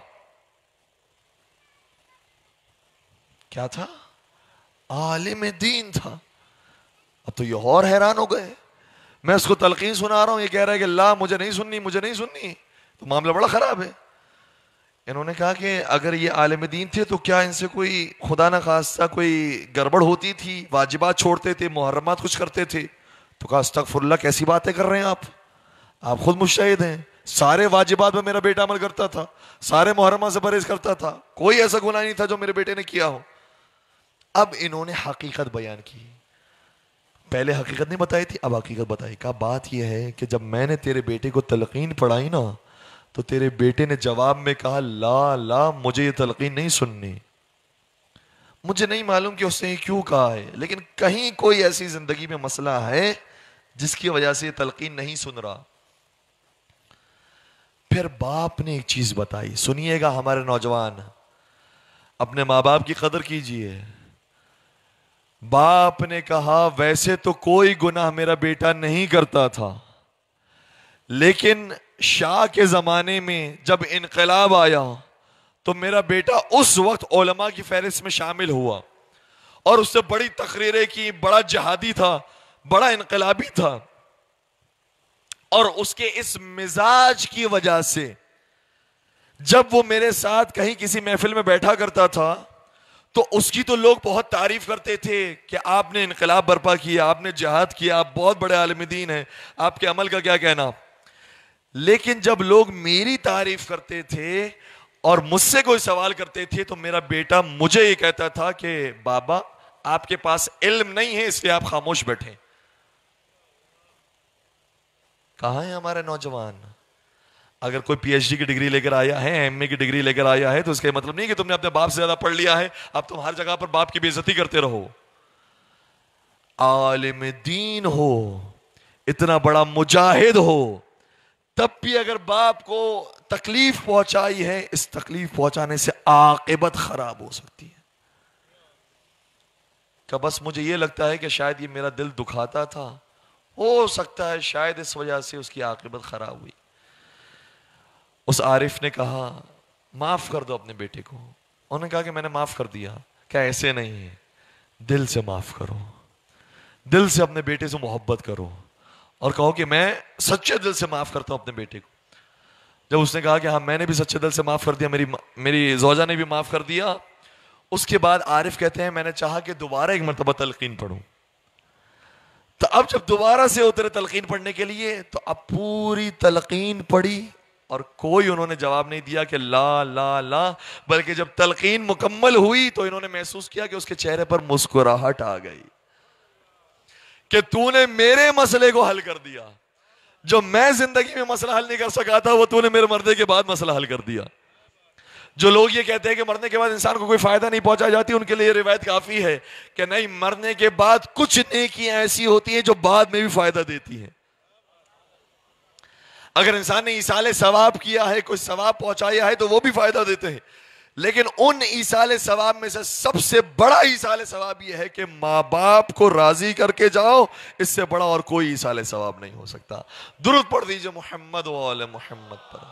کیا تھا؟ عالم دین تھا. اب تو یہ اور حیران ہو گئے. میں اس کو تلقین سنا رہا ہوں, یہ کہہ رہا ہے کہ اللہ مجھے نہیں سننی, مجھے نہیں سننی. تو معاملہ بڑا خراب ہے. انہوں نے کہا کہ اگر یہ عالم دین تھے تو کیا ان سے کوئی خدا نہ خواستہ کوئی گڑبڑ ہوتی تھی؟ واجبات چھوڑتے تھے, محرمات کچھ کرتے تھے؟ تو کہا استغفر اللہ, کیسی باتیں کر رہے ہیں آپ, آپ خود مجتہد ہیں. سارے واجبات میں میرا بیٹا عمل کرتا تھا, سارے محرمات سے پرہیز کرتا تھا, کوئی ایسا گناہ نہیں تھا جو میرے بیٹے نے کیا ہو. اب انہوں نے حقیقت بیان کی. پہلے حقیقت نہیں بتائی تھی, اب حقیقت بتائی. کہا بات یہ ہے کہ جب میں نے تیرے بیٹے کو تلقین پڑھائی نا, تو تیرے بیٹے نے جواب میں کہا لا لا مجھے یہ تلقین نہیں سننی. مجھے نہیں معلوم کہ اس نے یہ کیوں کہا ہے, لیکن کہیں کوئی ایسی زندگی میں مسئلہ ہے جس کی وجہ سے یہ تلقین نہیں سن رہا. پھر باپ نے ایک چیز بتائی, سنیے گا ہمارے نوجوان, اپنے ماں باپ کی قدر کیجئے. باپ نے کہا ویسے تو کوئی گناہ میرا بیٹا نہیں کرتا تھا, لیکن شاہ کے زمانے میں جب انقلاب آیا تو میرا بیٹا اس وقت علماء کی فہرست میں شامل ہوا, اور اس سے بڑی تقریریں کی, بڑا جہادی تھا, بڑا انقلابی تھا. اور اس کے اس مزاج کی وجہ سے جب وہ میرے ساتھ کہیں کسی محفل میں بیٹھا کرتا تھا تو اس کی تو لوگ بہت تعریف کرتے تھے کہ آپ نے انقلاب برپا کیا, آپ نے جہاد کیا, آپ بہت بڑے عالم دین ہیں, آپ کے عمل کا کیا کہنا. لیکن جب لوگ میری تعریف کرتے تھے اور مجھ سے کوئی سوال کرتے تھے تو میرا بیٹا مجھے یہ کہتا تھا کہ بابا آپ کے پاس علم نہیں ہے, اس لیے آپ خاموش بیٹھیں. کہاں ہیں ہمارے نوجوان؟ اگر کوئی پی ایچ ڈی کی ڈگری لے کر آیا ہے, ایم اے کی ڈگری لے کر آیا ہے, تو اس کا مطلب نہیں کہ تم نے اپنے باپ سے زیادہ پڑھ لیا ہے, اب تم ہر جگہ پر باپ کی بے عزتی کرتے رہو. عالم دین ہو, اتنا بڑا مجاہد ہو, تب بھی اگر باپ کو تکلیف پہنچائی ہے, اس تکلیف پہنچانے سے عاقبت خراب ہو سکتی ہے. کہ بس مجھے یہ لگتا ہے کہ شاید یہ میرا دل دکھاتا تھا, ہو سکتا ہے شاید اس وجہ سے اس کی عاقبت خراب ہوئی. اس عارف نے کہا معاف کر دو اپنے بیٹے کو. انہوں نے کہا کہ میں نے معاف کر دیا. کیا ایسے نہیں ہے, دل سے معاف کرو, دل سے اپنے بیٹے سے محبت کرو اور کہو کہ میں سچے دل سے معاف کرتا ہوں اپنے بیٹے کو. جب اس نے کہا کہ ہاں میں نے بھی سچے دل سے معاف کر دیا, میری میری زوجہ نے بھی معاف کر دیا, اس کے بعد عارف کہتے ہیں میں نے چاہا کہ دوبارہ ایک مرتبہ تلقین پڑھوں. تو اب جب دوبارہ سے اترے تلقین پڑھنے کے لیے تو اب پوری تلقین پڑھی اور کوئی انہوں نے جواب نہیں دیا کہ لا لا لا, بلکہ جب تلقین مکمل ہوئی تو انہوں نے محسوس کیا کہ اس کے چہرے پر مسکراہٹ آ گئی کہ تو نے میرے مسئلے کو حل کر دیا. جو میں زندگی میں مسئلہ حل نہیں کر سکا تھا وہ تو نے میرے مرنے کے بعد مسئلہ حل کر دیا. جو لوگ یہ کہتے ہیں کہ مرنے کے بعد انسان کو کوئی فائدہ نہیں پہنچائی جاتی, ان کے لیے یہ روایت کافی ہے کہ نہیں, مرنے کے بعد کچھ نیکیاں ایسی ہوتی ہیں جو بعد میں بھی فائدہ دیتی ہیں. اگر انسان نے ایصال ثواب کیا ہے, کوئی ثواب پہنچایا ہے, تو وہ بھی فائدہ دیتے ہیں. لیکن ان ایصال ثواب میں سے سب سے بڑا ایصال ثواب یہ ہے کہ ماں باپ کو راضی کر کے جاؤ, اس سے بڑا اور کوئی ایصال ثواب نہیں ہو سکتا. درود پڑھ دیجئے محمد و آل محمد پر.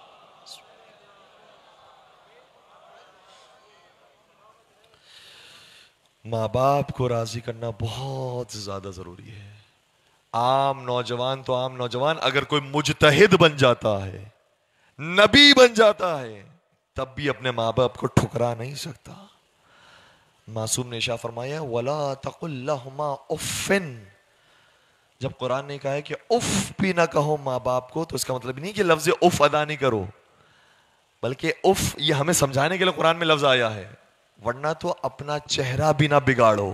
ماں باپ کو راضی کرنا بہت زیادہ ضروری ہے. عام نوجوان تو عام نوجوان, اگر کوئی مجتہد بن جاتا ہے, نبی بن جاتا ہے, تب بھی اپنے ماں باپ کو ٹھکرا نہیں سکتا. معصوم نے ارشاد فرمایا وَلَا تَقُلْ لَهُمَا اُفٍّ. جب قرآن نے کہا ہے کہ اف بھی نہ کہو ماں باپ کو, تو اس کا مطلب نہیں کہ لفظ اف ادا نہیں کرو, بلکہ اف یہ ہمیں سمجھانے کے لیے قرآن میں لفظ آیا ہے, ورنہ تو اپنا چہرہ بھی نہ بگاڑو.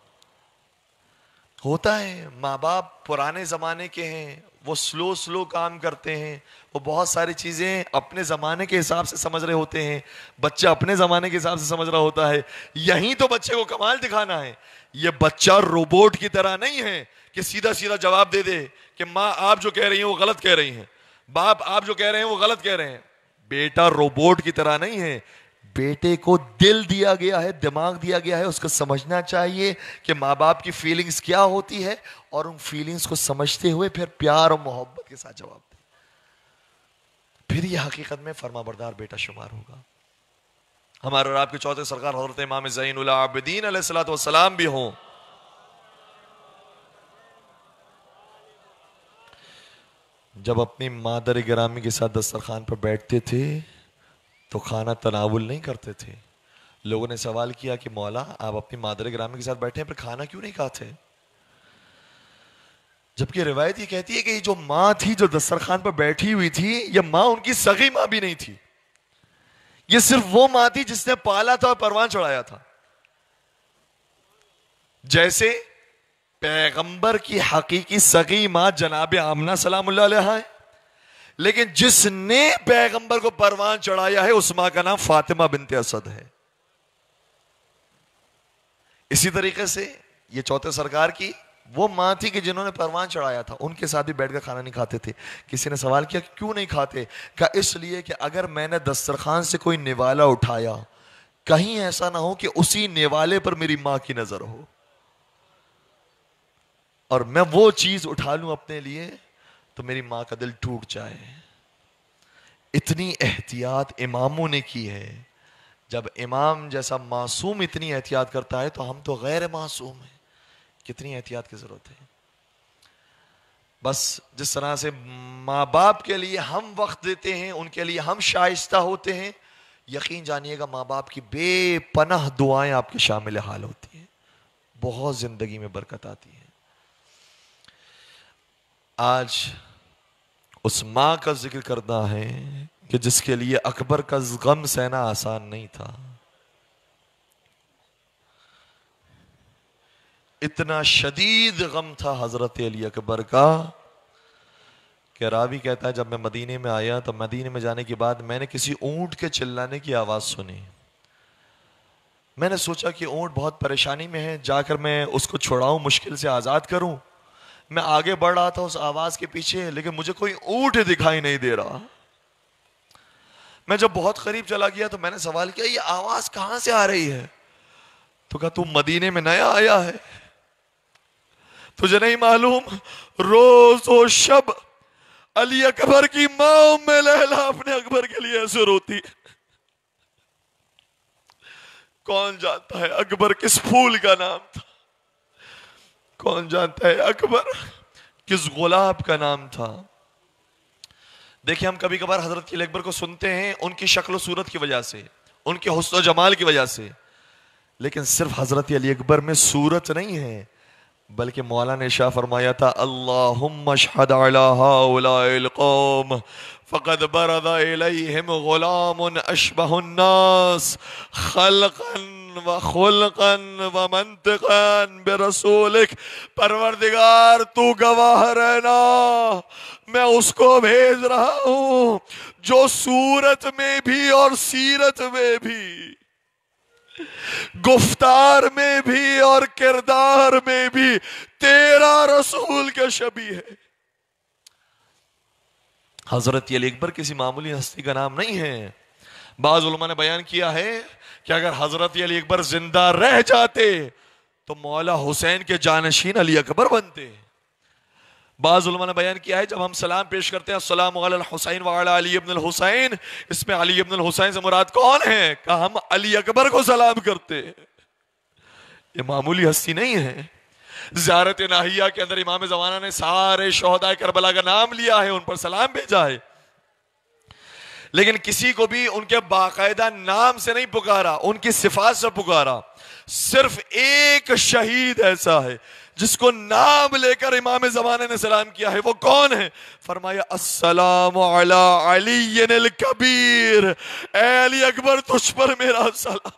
ہوتا ہے ماں باپ پرانے زمانے کے ہیں, وہ سلو سلو کام کرتے ہیں, وہ بہت ساری چیزیں اپنے زمانے کے حساب سے سمجھ رہے ہوتے ہیں, بچہ اپنے زمانے کے حساب سے سمجھ رہا ہوتا ہے. یہیں تو بچے کو کمال دکھانا ہے. یہ بچہ روبوٹ کی طرح نہیں ہے کہ سیدھا سیدھا جواب دے دے کہ ماں آپ جو کہہ رہی ہیں وہ غلط کہہ رہی ہیں, باپ آپ جو کہہ رہے ہیں وہ غلط کہہ رہے ہیں. بیٹا روبوٹ کی طرح نہیں ہے, بیٹے کو دل دیا گیا ہے، دماغ دیا گیا ہے، اس کو سمجھنا چاہیے کہ ماں باپ کی فیلنگز کیا ہوتی ہے، اور ان فیلنگز کو سمجھتے ہوئے پھر پیار اور محبت کے ساتھ جواب دیں، پھر یہ حقیقت میں فرما بردار بیٹا شمار ہوگا۔ ہمارے اور آپ کے چوتھے سرکار حضرت امام زین العابدین علیہ الصلوۃ والسلام بھی ہوں، جب اپنی مادر گرامی کے ساتھ دسترخوان پر بیٹھتے تھے تو کھانا تناول نہیں کرتے تھے۔ لوگوں نے سوال کیا کہ مولا آپ اپنی مادر گرامی کے ساتھ بیٹھے ہیں پر کھانا کیوں نہیں کھاتے؟ جبکہ روایت یہ کہتی ہے کہ یہ جو ماں تھی جو دسترخوان پر بیٹھی ہوئی تھی، یہ ماں ان کی سگی ماں بھی نہیں تھی، یہ صرف وہ ماں تھی جس نے پالا تھا اور پروان چڑھایا تھا۔ جیسے پیغمبر کی حقیقی سگی ماں جناب آمنہ سلام اللہ علیہ ہے، لیکن جس نے پیغمبر کو پروان چڑھایا ہے اس ماں کا نام فاطمہ بنت اسد ہے۔ اسی طریقے سے یہ چوتھے سرکار کی وہ ماں تھی کہ جنہوں نے پروان چڑھایا تھا، ان کے ساتھ بھی بیٹھ کر کھانا نہیں کھاتے تھے۔ کسی نے سوال کیا کیوں نہیں کھاتے؟ کہا اس لیے کہ اگر میں نے دسترخوان سے کوئی نوالا اٹھایا، کہیں ایسا نہ ہو کہ اسی نوالے پر میری ماں کی نظر ہو اور میں وہ چیز اٹھا لوں اپنے لیے تو میری ماں کا دل ٹوٹ جائے۔ اتنی احتیاط اماموں نے کی ہے۔ جب امام جیسا معصوم اتنی احتیاط کرتا ہے تو ہم تو غیر معصوم ہیں، کتنی احتیاط کی ضرورت ہے۔ بس جس طرح سے ماں باپ کے لیے ہم وقت دیتے ہیں، ان کے لیے ہم شائستہ ہوتے ہیں، یقین جانیے گا ماں باپ کی بے پناہ دعائیں آپ کے شامل حال ہوتی ہیں، بہت زندگی میں برکت آتی ہے۔ آج اس ماں کا ذکر کرنا ہے کہ جس کے لیے اکبر کا غم سہنا آسان نہیں تھا۔ اتنا شدید غم تھا حضرت علی اکبر کا کہ راوی کہتا ہے جب میں مدینے میں آیا تو مدینے میں جانے کے بعد میں نے کسی اونٹ کے چلانے کی آواز سنی۔ میں نے سوچا کہ اونٹ بہت پریشانی میں ہے، جا کر میں اس کو چھڑاؤں، مشکل سے آزاد کروں۔ میں آگے بڑھ رہا تھا اس آواز کے پیچھے، لیکن مجھے کوئی اونٹ دکھائی نہیں دے رہا۔ میں جب بہت قریب چلا گیا تو میں نے سوال کیا یہ آواز کہاں سے آ رہی ہے؟ تو کہا تم مدینے میں نیا آیا ہے، تجھے نہیں معلوم روز و شب علی اکبر کی ماں ام لیلہ اپنے اکبر کے لیے ایسے روتی۔ کون جانتا ہے اکبر کس پھول کا نام تھا، کون جانتا ہے اکبر کس گلاب کا نام تھا۔ دیکھیں ہم کبھی کبھار حضرت علی اکبر کو سنتے ہیں ان کی شکل و صورت کی وجہ سے، ان کے حسن و جمال کی وجہ سے، لیکن صرف حضرت علی اکبر میں صورت نہیں ہے، بلکہ مولا نے شاہ فرمایا تھا اللہم اشہد علی ہؤلاء القوم فقد برد الیہم غلام اشبہ الناس خلقا و خلقا و منطقا برسولک۔ پروردگار تو گواہ رہنا، میں اس کو بھیج رہا ہوں جو صورت میں بھی اور سیرت میں بھی، گفتار میں بھی اور کردار میں بھی تیرا رسول کے شبیہ ہے۔ حضرت علی اکبر کسی معمولی ہستی کا نام نہیں ہے۔ بعض علماء نے بیان کیا ہے کہ اگر حضرت علی اکبر زندہ رہ جاتے تو مولا حسین کے جانشین علی اکبر بنتے۔ بعض علماء نے بیان کیا ہے جب ہم سلام پیش کرتے ہیں السلام علی الحسین وعلی علی ابن الحسین، اس میں علی ابن الحسین سے مراد کون ہے؟ کہ ہم علی اکبر کو سلام کرتے ہیں، یہ معمولی ہستی نہیں ہے۔ زیارت ناہیہ کے اندر امام زمانہ نے سارے شہداء کربلا کا نام لیا ہے، ان پر سلام بھیجا ہے، لیکن کسی کو بھی ان کے باقاعدہ نام سے نہیں پکارا، ان کی صفات سے پکارا۔ صرف ایک شہید ایسا ہے جس کو نام لے کر امام زمانے نے سلام کیا ہے، وہ کون ہے؟ فرمایا السلام علی علی الکبیر، اے علی اکبر تجھ پر میرا سلام۔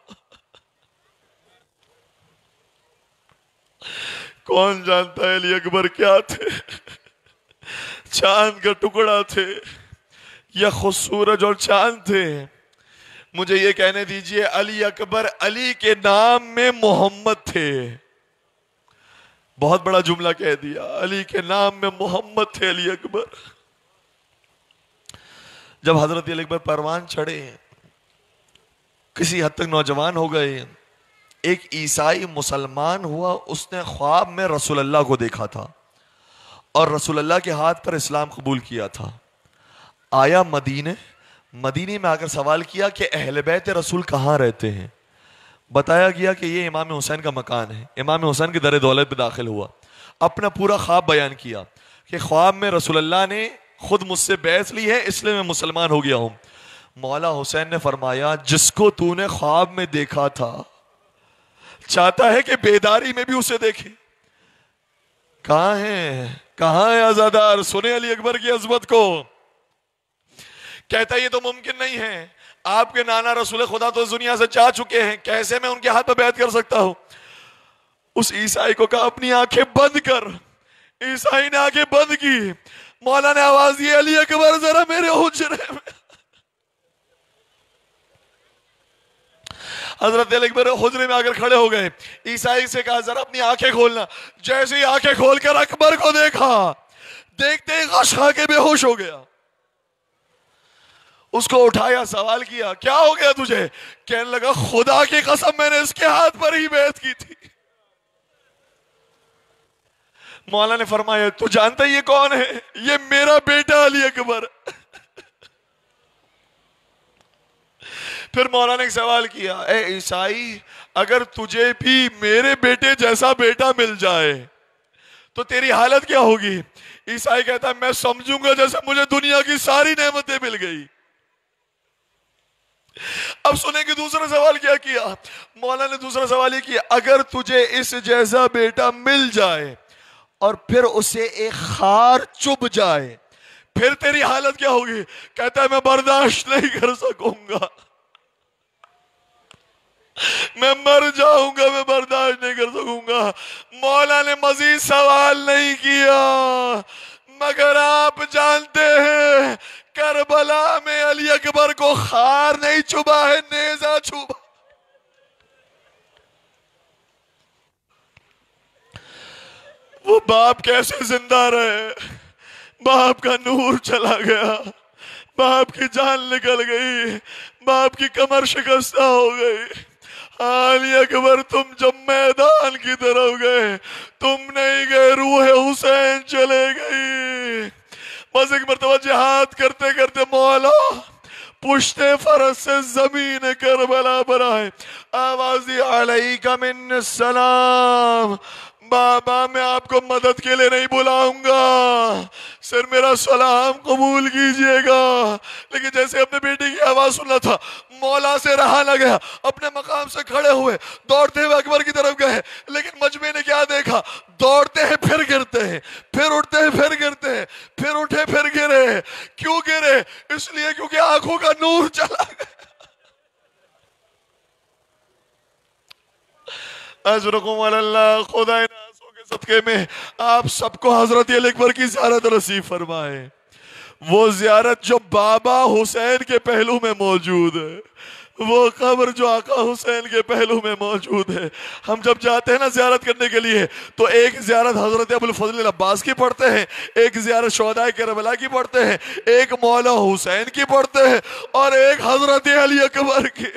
کون جانتا ہے علی اکبر کیا تھے؟ چاند کا ٹکڑا تھے یا خود سورج اور چاند تھے؟ مجھے یہ کہنے دیجئے علی اکبر علی کے نام میں محمد تھے۔ بہت بڑا جملہ کہہ دیا، علی کے نام میں محمد تھے علی اکبر۔ جب حضرت علی اکبر پروان چڑھے کسی حد تک نوجوان ہو گئے. ایک عیسائی مسلمان ہوا, اس نے خواب میں رسول اللہ کو دیکھا تھا اور رسول اللہ کے ہاتھ پر اسلام قبول کیا تھا. آیا مدینے, مدینے میں آ کر سوال کیا کہ اہل بیت رسول کہاں رہتے ہیں. بتایا گیا کہ یہ امام حسین کا مکان ہے. امام حسین کے در دولت پہ داخل ہوا, اپنا پورا خواب بیان کیا کہ خواب میں رسول اللہ نے خود مجھ سے بیعت لی ہے, اس لیے میں مسلمان ہو گیا ہوں. مولا حسین نے فرمایا جس کو تو نے خواب میں دیکھا تھا چاہتا ہے کہ بیداری میں بھی اسے دیکھے. کہاں ہے کہاں ہے عزادار, سنے علی اکبر کی عظمت کو. کہتا ہے یہ تو ممکن نہیں ہے, آپ کے نانا رسول خدا تو اس دنیا سے جا چکے ہیں, کیسے میں ان کے ہاتھ پہ بیعت کر سکتا ہوں. اس عیسائی کو کہا اپنی آنکھیں بند کر. عیسائی نے آنکھیں بند کی. مولا نے آواز دی علی اکبر ذرا میرے حجرے میں. حضرت علی اکبر حجرے میں آ کر کھڑے ہو گئے. عیسائی سے کہا ذرا اپنی آنکھیں کھولنا. جیسے ہی آنکھیں کھول کر اکبر کو دیکھا, دیکھتے ہی غش کھا کے بے ہوش ہو گیا. اس کو اٹھایا, سوال کیا کیا ہو گیا تجھے. کہنے لگا خدا کی قسم میں نے اس کے ہاتھ پر ہی بیعت کی تھی. مولا نے فرمایا تو جانتا یہ کون ہے, یہ میرا بیٹا علی اکبر. پھر مولا نے ایک سوال کیا, اے عیسائی اگر تجھے بھی میرے بیٹے جیسا بیٹا مل جائے تو تیری حالت کیا ہوگی. عیسائی کہتا ہے میں سمجھوں گا جیسے مجھے دنیا کی ساری نعمتیں مل گئی. اب سنیں کہ دوسرا سوال کیا کیا. مولا نے دوسرا سوال یہ کیا اگر تجھے اس جیسا بیٹا مل جائے اور پھر اسے ایک خار چبھ جائے پھر تیری حالت کیا ہوگی. کہتا ہے میں برداشت نہیں کر سکوں گا, میں مر جاؤں گا, میں برداشت نہیں کر سکوں گا. مولا نے مزید سوال نہیں کیا مگر آپ جانتے ہیں کربلا میں علی اکبر کو خار نہیں چبھا ہے, نیزہ چبھا. وہ باپ کیسے زندہ رہے, باپ کا نور چلا گیا, باپ کی جان نکل گئی, باپ کی کمر شکستہ ہو گئی. علی اکبر تم جب میدان کی طرف گئے تم نہیں گئے, روح حسین چلے گئی. بس ایک مرتبہ جہاد کرتے کرتے مولا پشتے فرس سے زمین کربلا پر آئے, آواز دی علیک من السلام. بابا میں آپ کو مدد کے لیے نہیں بلاؤں گا, صرف میرا سلام قبول کیجئے گا. لیکن جیسے اپنے بیٹی کی آواز سننا تھا مولا سے رہا نہ گیا, اپنے مقام سے کھڑے ہوئے دوڑتے ہوئے اکبر کی طرف گئے. لیکن مجمع نے کیا دیکھا, دوڑتے ہیں پھر گرتے ہیں, پھر اٹھتے ہیں پھر گرتے ہیں, پھر اٹھے پھر گرے. کیوں گرے؟ اس لیے کیونکہ آنکھوں کا نور چلا گیا. اجرکم علی اللہ, خدا ناسوں کے صدقے میں آپ سب کو حضرت علی اکبر کی زیارت نصیب فرمائے. وہ زیارت جو بابا حسین کے پہلو میں موجود ہے, وہ قبر جو آقا حسین کے پہلو میں موجود ہے. ہم جب جاتے ہیں نا زیارت کرنے کے لیے تو ایک زیارت حضرت ابوالفضل العباس کی پڑھتے ہیں, ایک زیارت شہداء کربلا کی پڑھتے ہیں, ایک مولا حسین کی پڑھتے ہیں, اور ایک حضرت علی اکبر کی.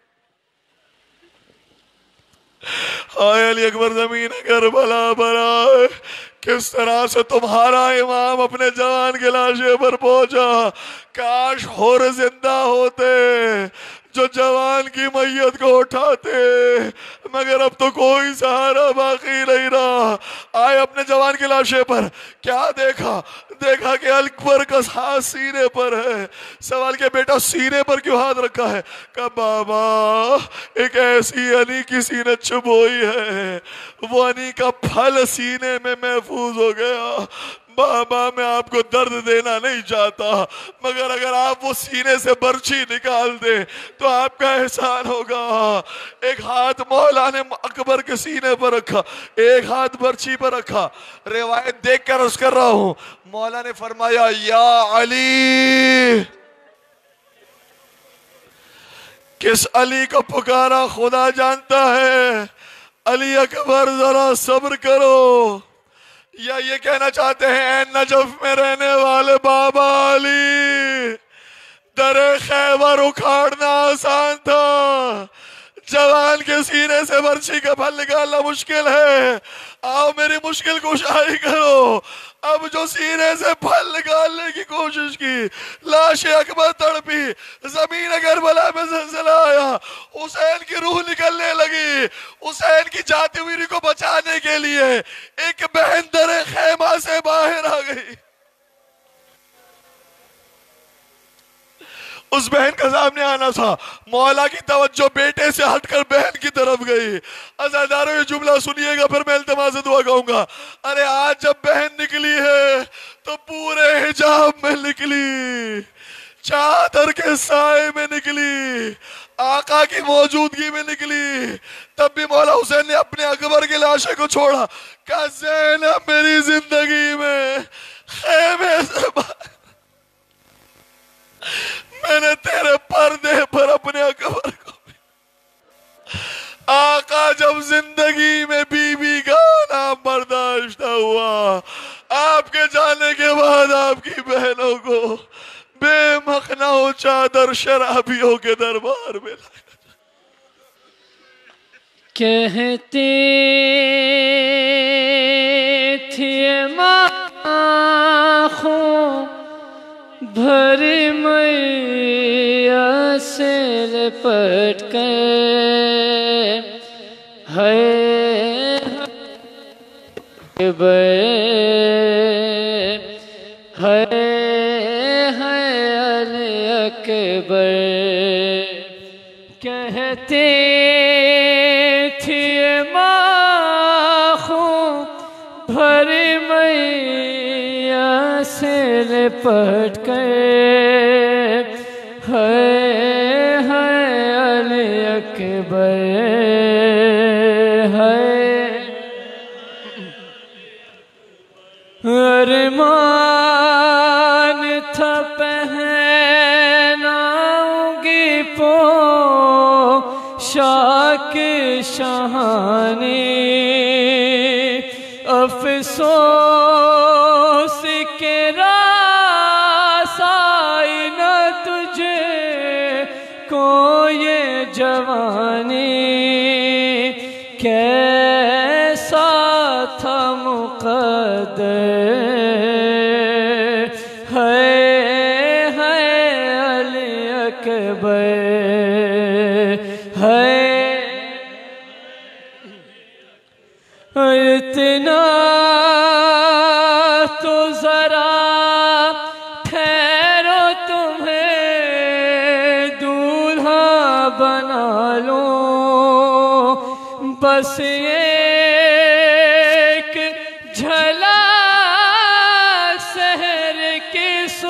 آئے علی اکبر زمین کربلا پر آئے, کس طرح سے تمہارا امام اپنے جوان کے لاشے پر پہنچا. کاش حور زندہ ہوتے جو جوان کی میت کو اٹھاتے, مگر اب تو کوئی سہارا باقی نہیں رہا. آئے اپنے جوان کے لاشے پر, کیا دیکھا؟ دیکھا کہ اکبر کا ہاتھ سینے پر ہے. سوال کیا بیٹا سینے پر کیوں ہاتھ رکھا ہے؟ کہا بابا ایک ایسی علی کی سینہ چبوئی ہے, وہ علی کا پھل سینے میں محفوظ ہو گیا. بابا میں آپ کو درد دینا نہیں چاہتا, مگر اگر آپ وہ سینے سے برچھی نکال دیں تو آپ کا احسان ہوگا. ایک ہاتھ مولا نے اکبر کے سینے پر رکھا, ایک ہاتھ برچھی پر رکھا. روایت دیکھ کر اس کر رہا ہوں. مولا نے فرمایا یا علی, کس علی کو پکارا خدا جانتا ہے. علی اکبر ذرا صبر کرو. یا یہ کہنا چاہتے ہیں اے نجف میں رہنے والے بابا علی, در خیبر اکھاڑنا آسان تھا, جوان کے سینے سے برچھی کا پھل نکالنا مشکل ہے، آؤ میری مشکل کشائی کرو۔ اب جو سینے سے پھل نکالنے کی کوشش کی، لاش اکبر تڑپی، زمین کربلا میں زلزلہ آیا، حسین کی روح نکلنے لگی۔ حسین کی جاتی ہوئی روح کو بچانے کے لیے ایک بہن در خیمہ سے باہر آ گئی۔ اس بہن کا سامنے آنا تھا، مولا کی توجہ بیٹے سے ہٹ کر بہن کی طرف گئی۔ عزاداروں یہ جملہ سنیے گا، پھر میں التماس دعا کہوں گا۔ ارے آج جب بہن نکلی ہے تو پورے حجاب میں نکلی، چادر کے سائے میں نکلی، آقا کی موجودگی میں نکلی۔ تب بھی مولا حسین نے اپنے اکبر کے لاشے کو چھوڑا، کہا زینب میری زندگی میں خیمے سے باہر، میں نے تیرے پردے پر اپنے اکبر کو بھی۔ آقا جب زندگی میں بی بی کا نام برداشت ہوا، آپ کے جانے کے بعد آپ کی بہنوں کو بے مخنہ و چادر شرابیوں کے دربار میں لایا۔
کہتے تھے ماں خوں بھر میاں سے لپٹ کر، ہے اکبر، ہے ہے علی اکبر۔ کہتے تھے ماں خوں بھر میاں سے لپٹ کر، ہے ہے علی اکبر، ہے ارمان تھا پہناؤں گی پوشاک شاہانی، افسوس کے راس آئی نہ تجھے کو یہ جوانی، کیسا تھا مقدر، ہے ہے علی اکبر، ہے اتنا تو ذرا ٹھہرو تمہیں دولہا بنا لوں، بس ایک جھلک سحر کی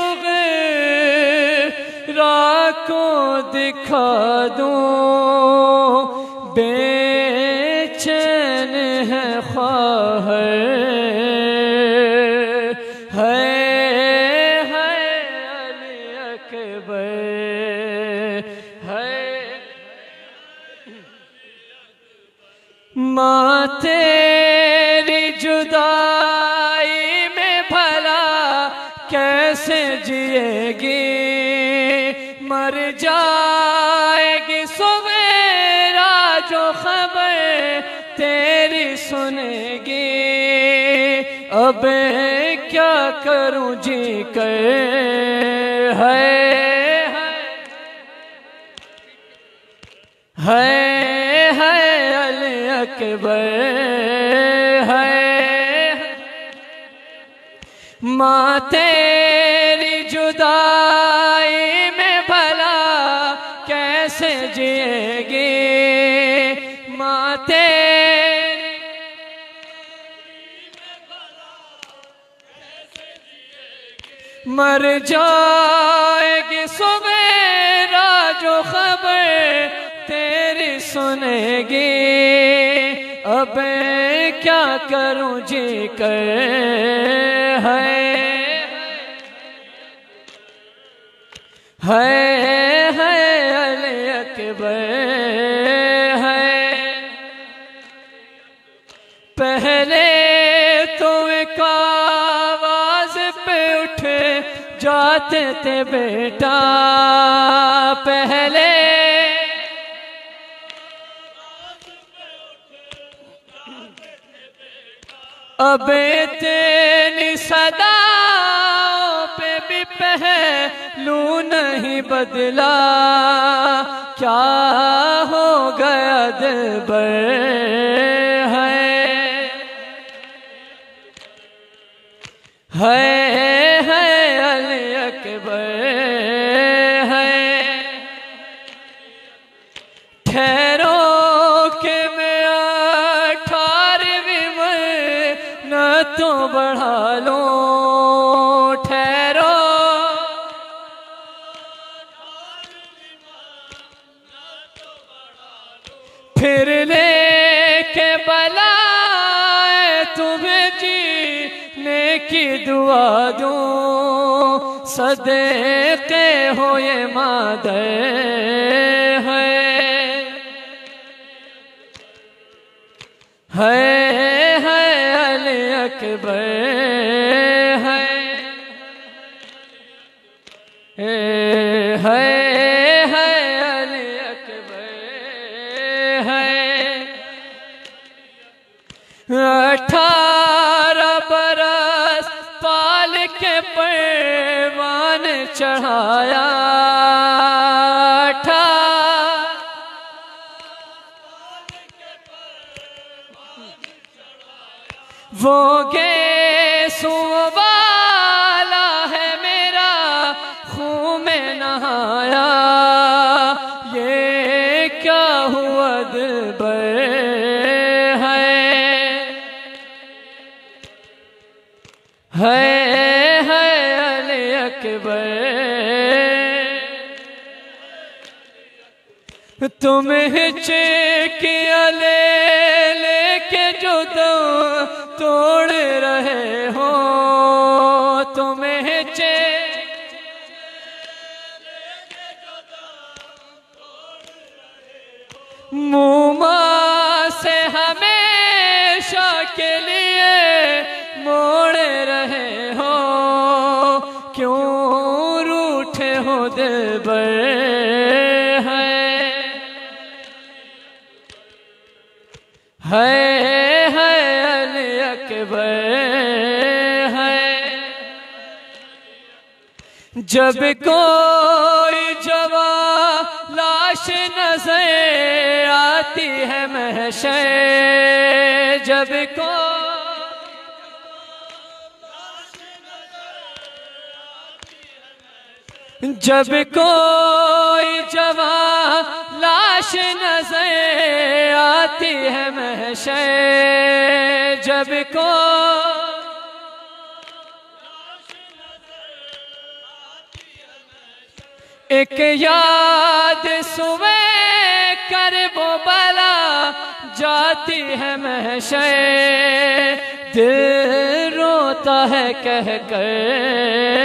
صغرا کو دکھا دوں، بے چین ہے خواہر، ہے ہے علی اکبر، ہے ماں تیری جدائی میں بھلا کیسے جیے گی، مر جائے گی سویرا جو خبر تیری سنے گی، اب کیا کروں جی کر، ہے ہے ہے علی اکبر، ہے ماں تیری جدائی میں بھلا کیسے جیے گی، ماں تیری مر جائے گی سویرا جو خبر تیری سنے گی، اب کیا کروں جی کر، ہے ہے ہے علی اکبر، ہے پہلے تو ایک آواز پہ اٹھے جاتے تھے بیٹا، پہلے اب تیری صداؤں پہ بھی پہلو نہیں بدلا، کیا ہو گیا دلبر ہے ہے ہے علی اکبر ہے۔ ٹھہرو کہ میں اٹھارہویں منتوں بڑھا لوں، ٹھہرو پھر لے کے بلائے تمہیں جینے کی دعا دوں، صدقے ہو یہ مادر ہے ہے ہے علی اکبر ہے ہے ہے علی اکبر ہے۔ اٹھارہ برس پال کے پروان چڑھایا، وہ گیسو والا ہے میرا خون میں نہایا، یہ کیا ہوا دلبر ہے ہے ہے علی اکبر۔ تمہیں چیکیاں لے لے کے جو دم توڑ رہے ہو، تمہیں چیک موما سے ہمیشہ کے لیے موڑ رہے ہو، کیوں روٹھے ہو دلبر ہے ہے علی اکبر ہے۔ جب کوئی جوان لاش نظر آتی ہے محشر، جب کوئی جب کوئی جوان لاش نظر آتی ہے محشر، جب کوئی ایک یاد سوے کرب و بلا جاتی ہے محشر، دل روتا ہے کہہ کر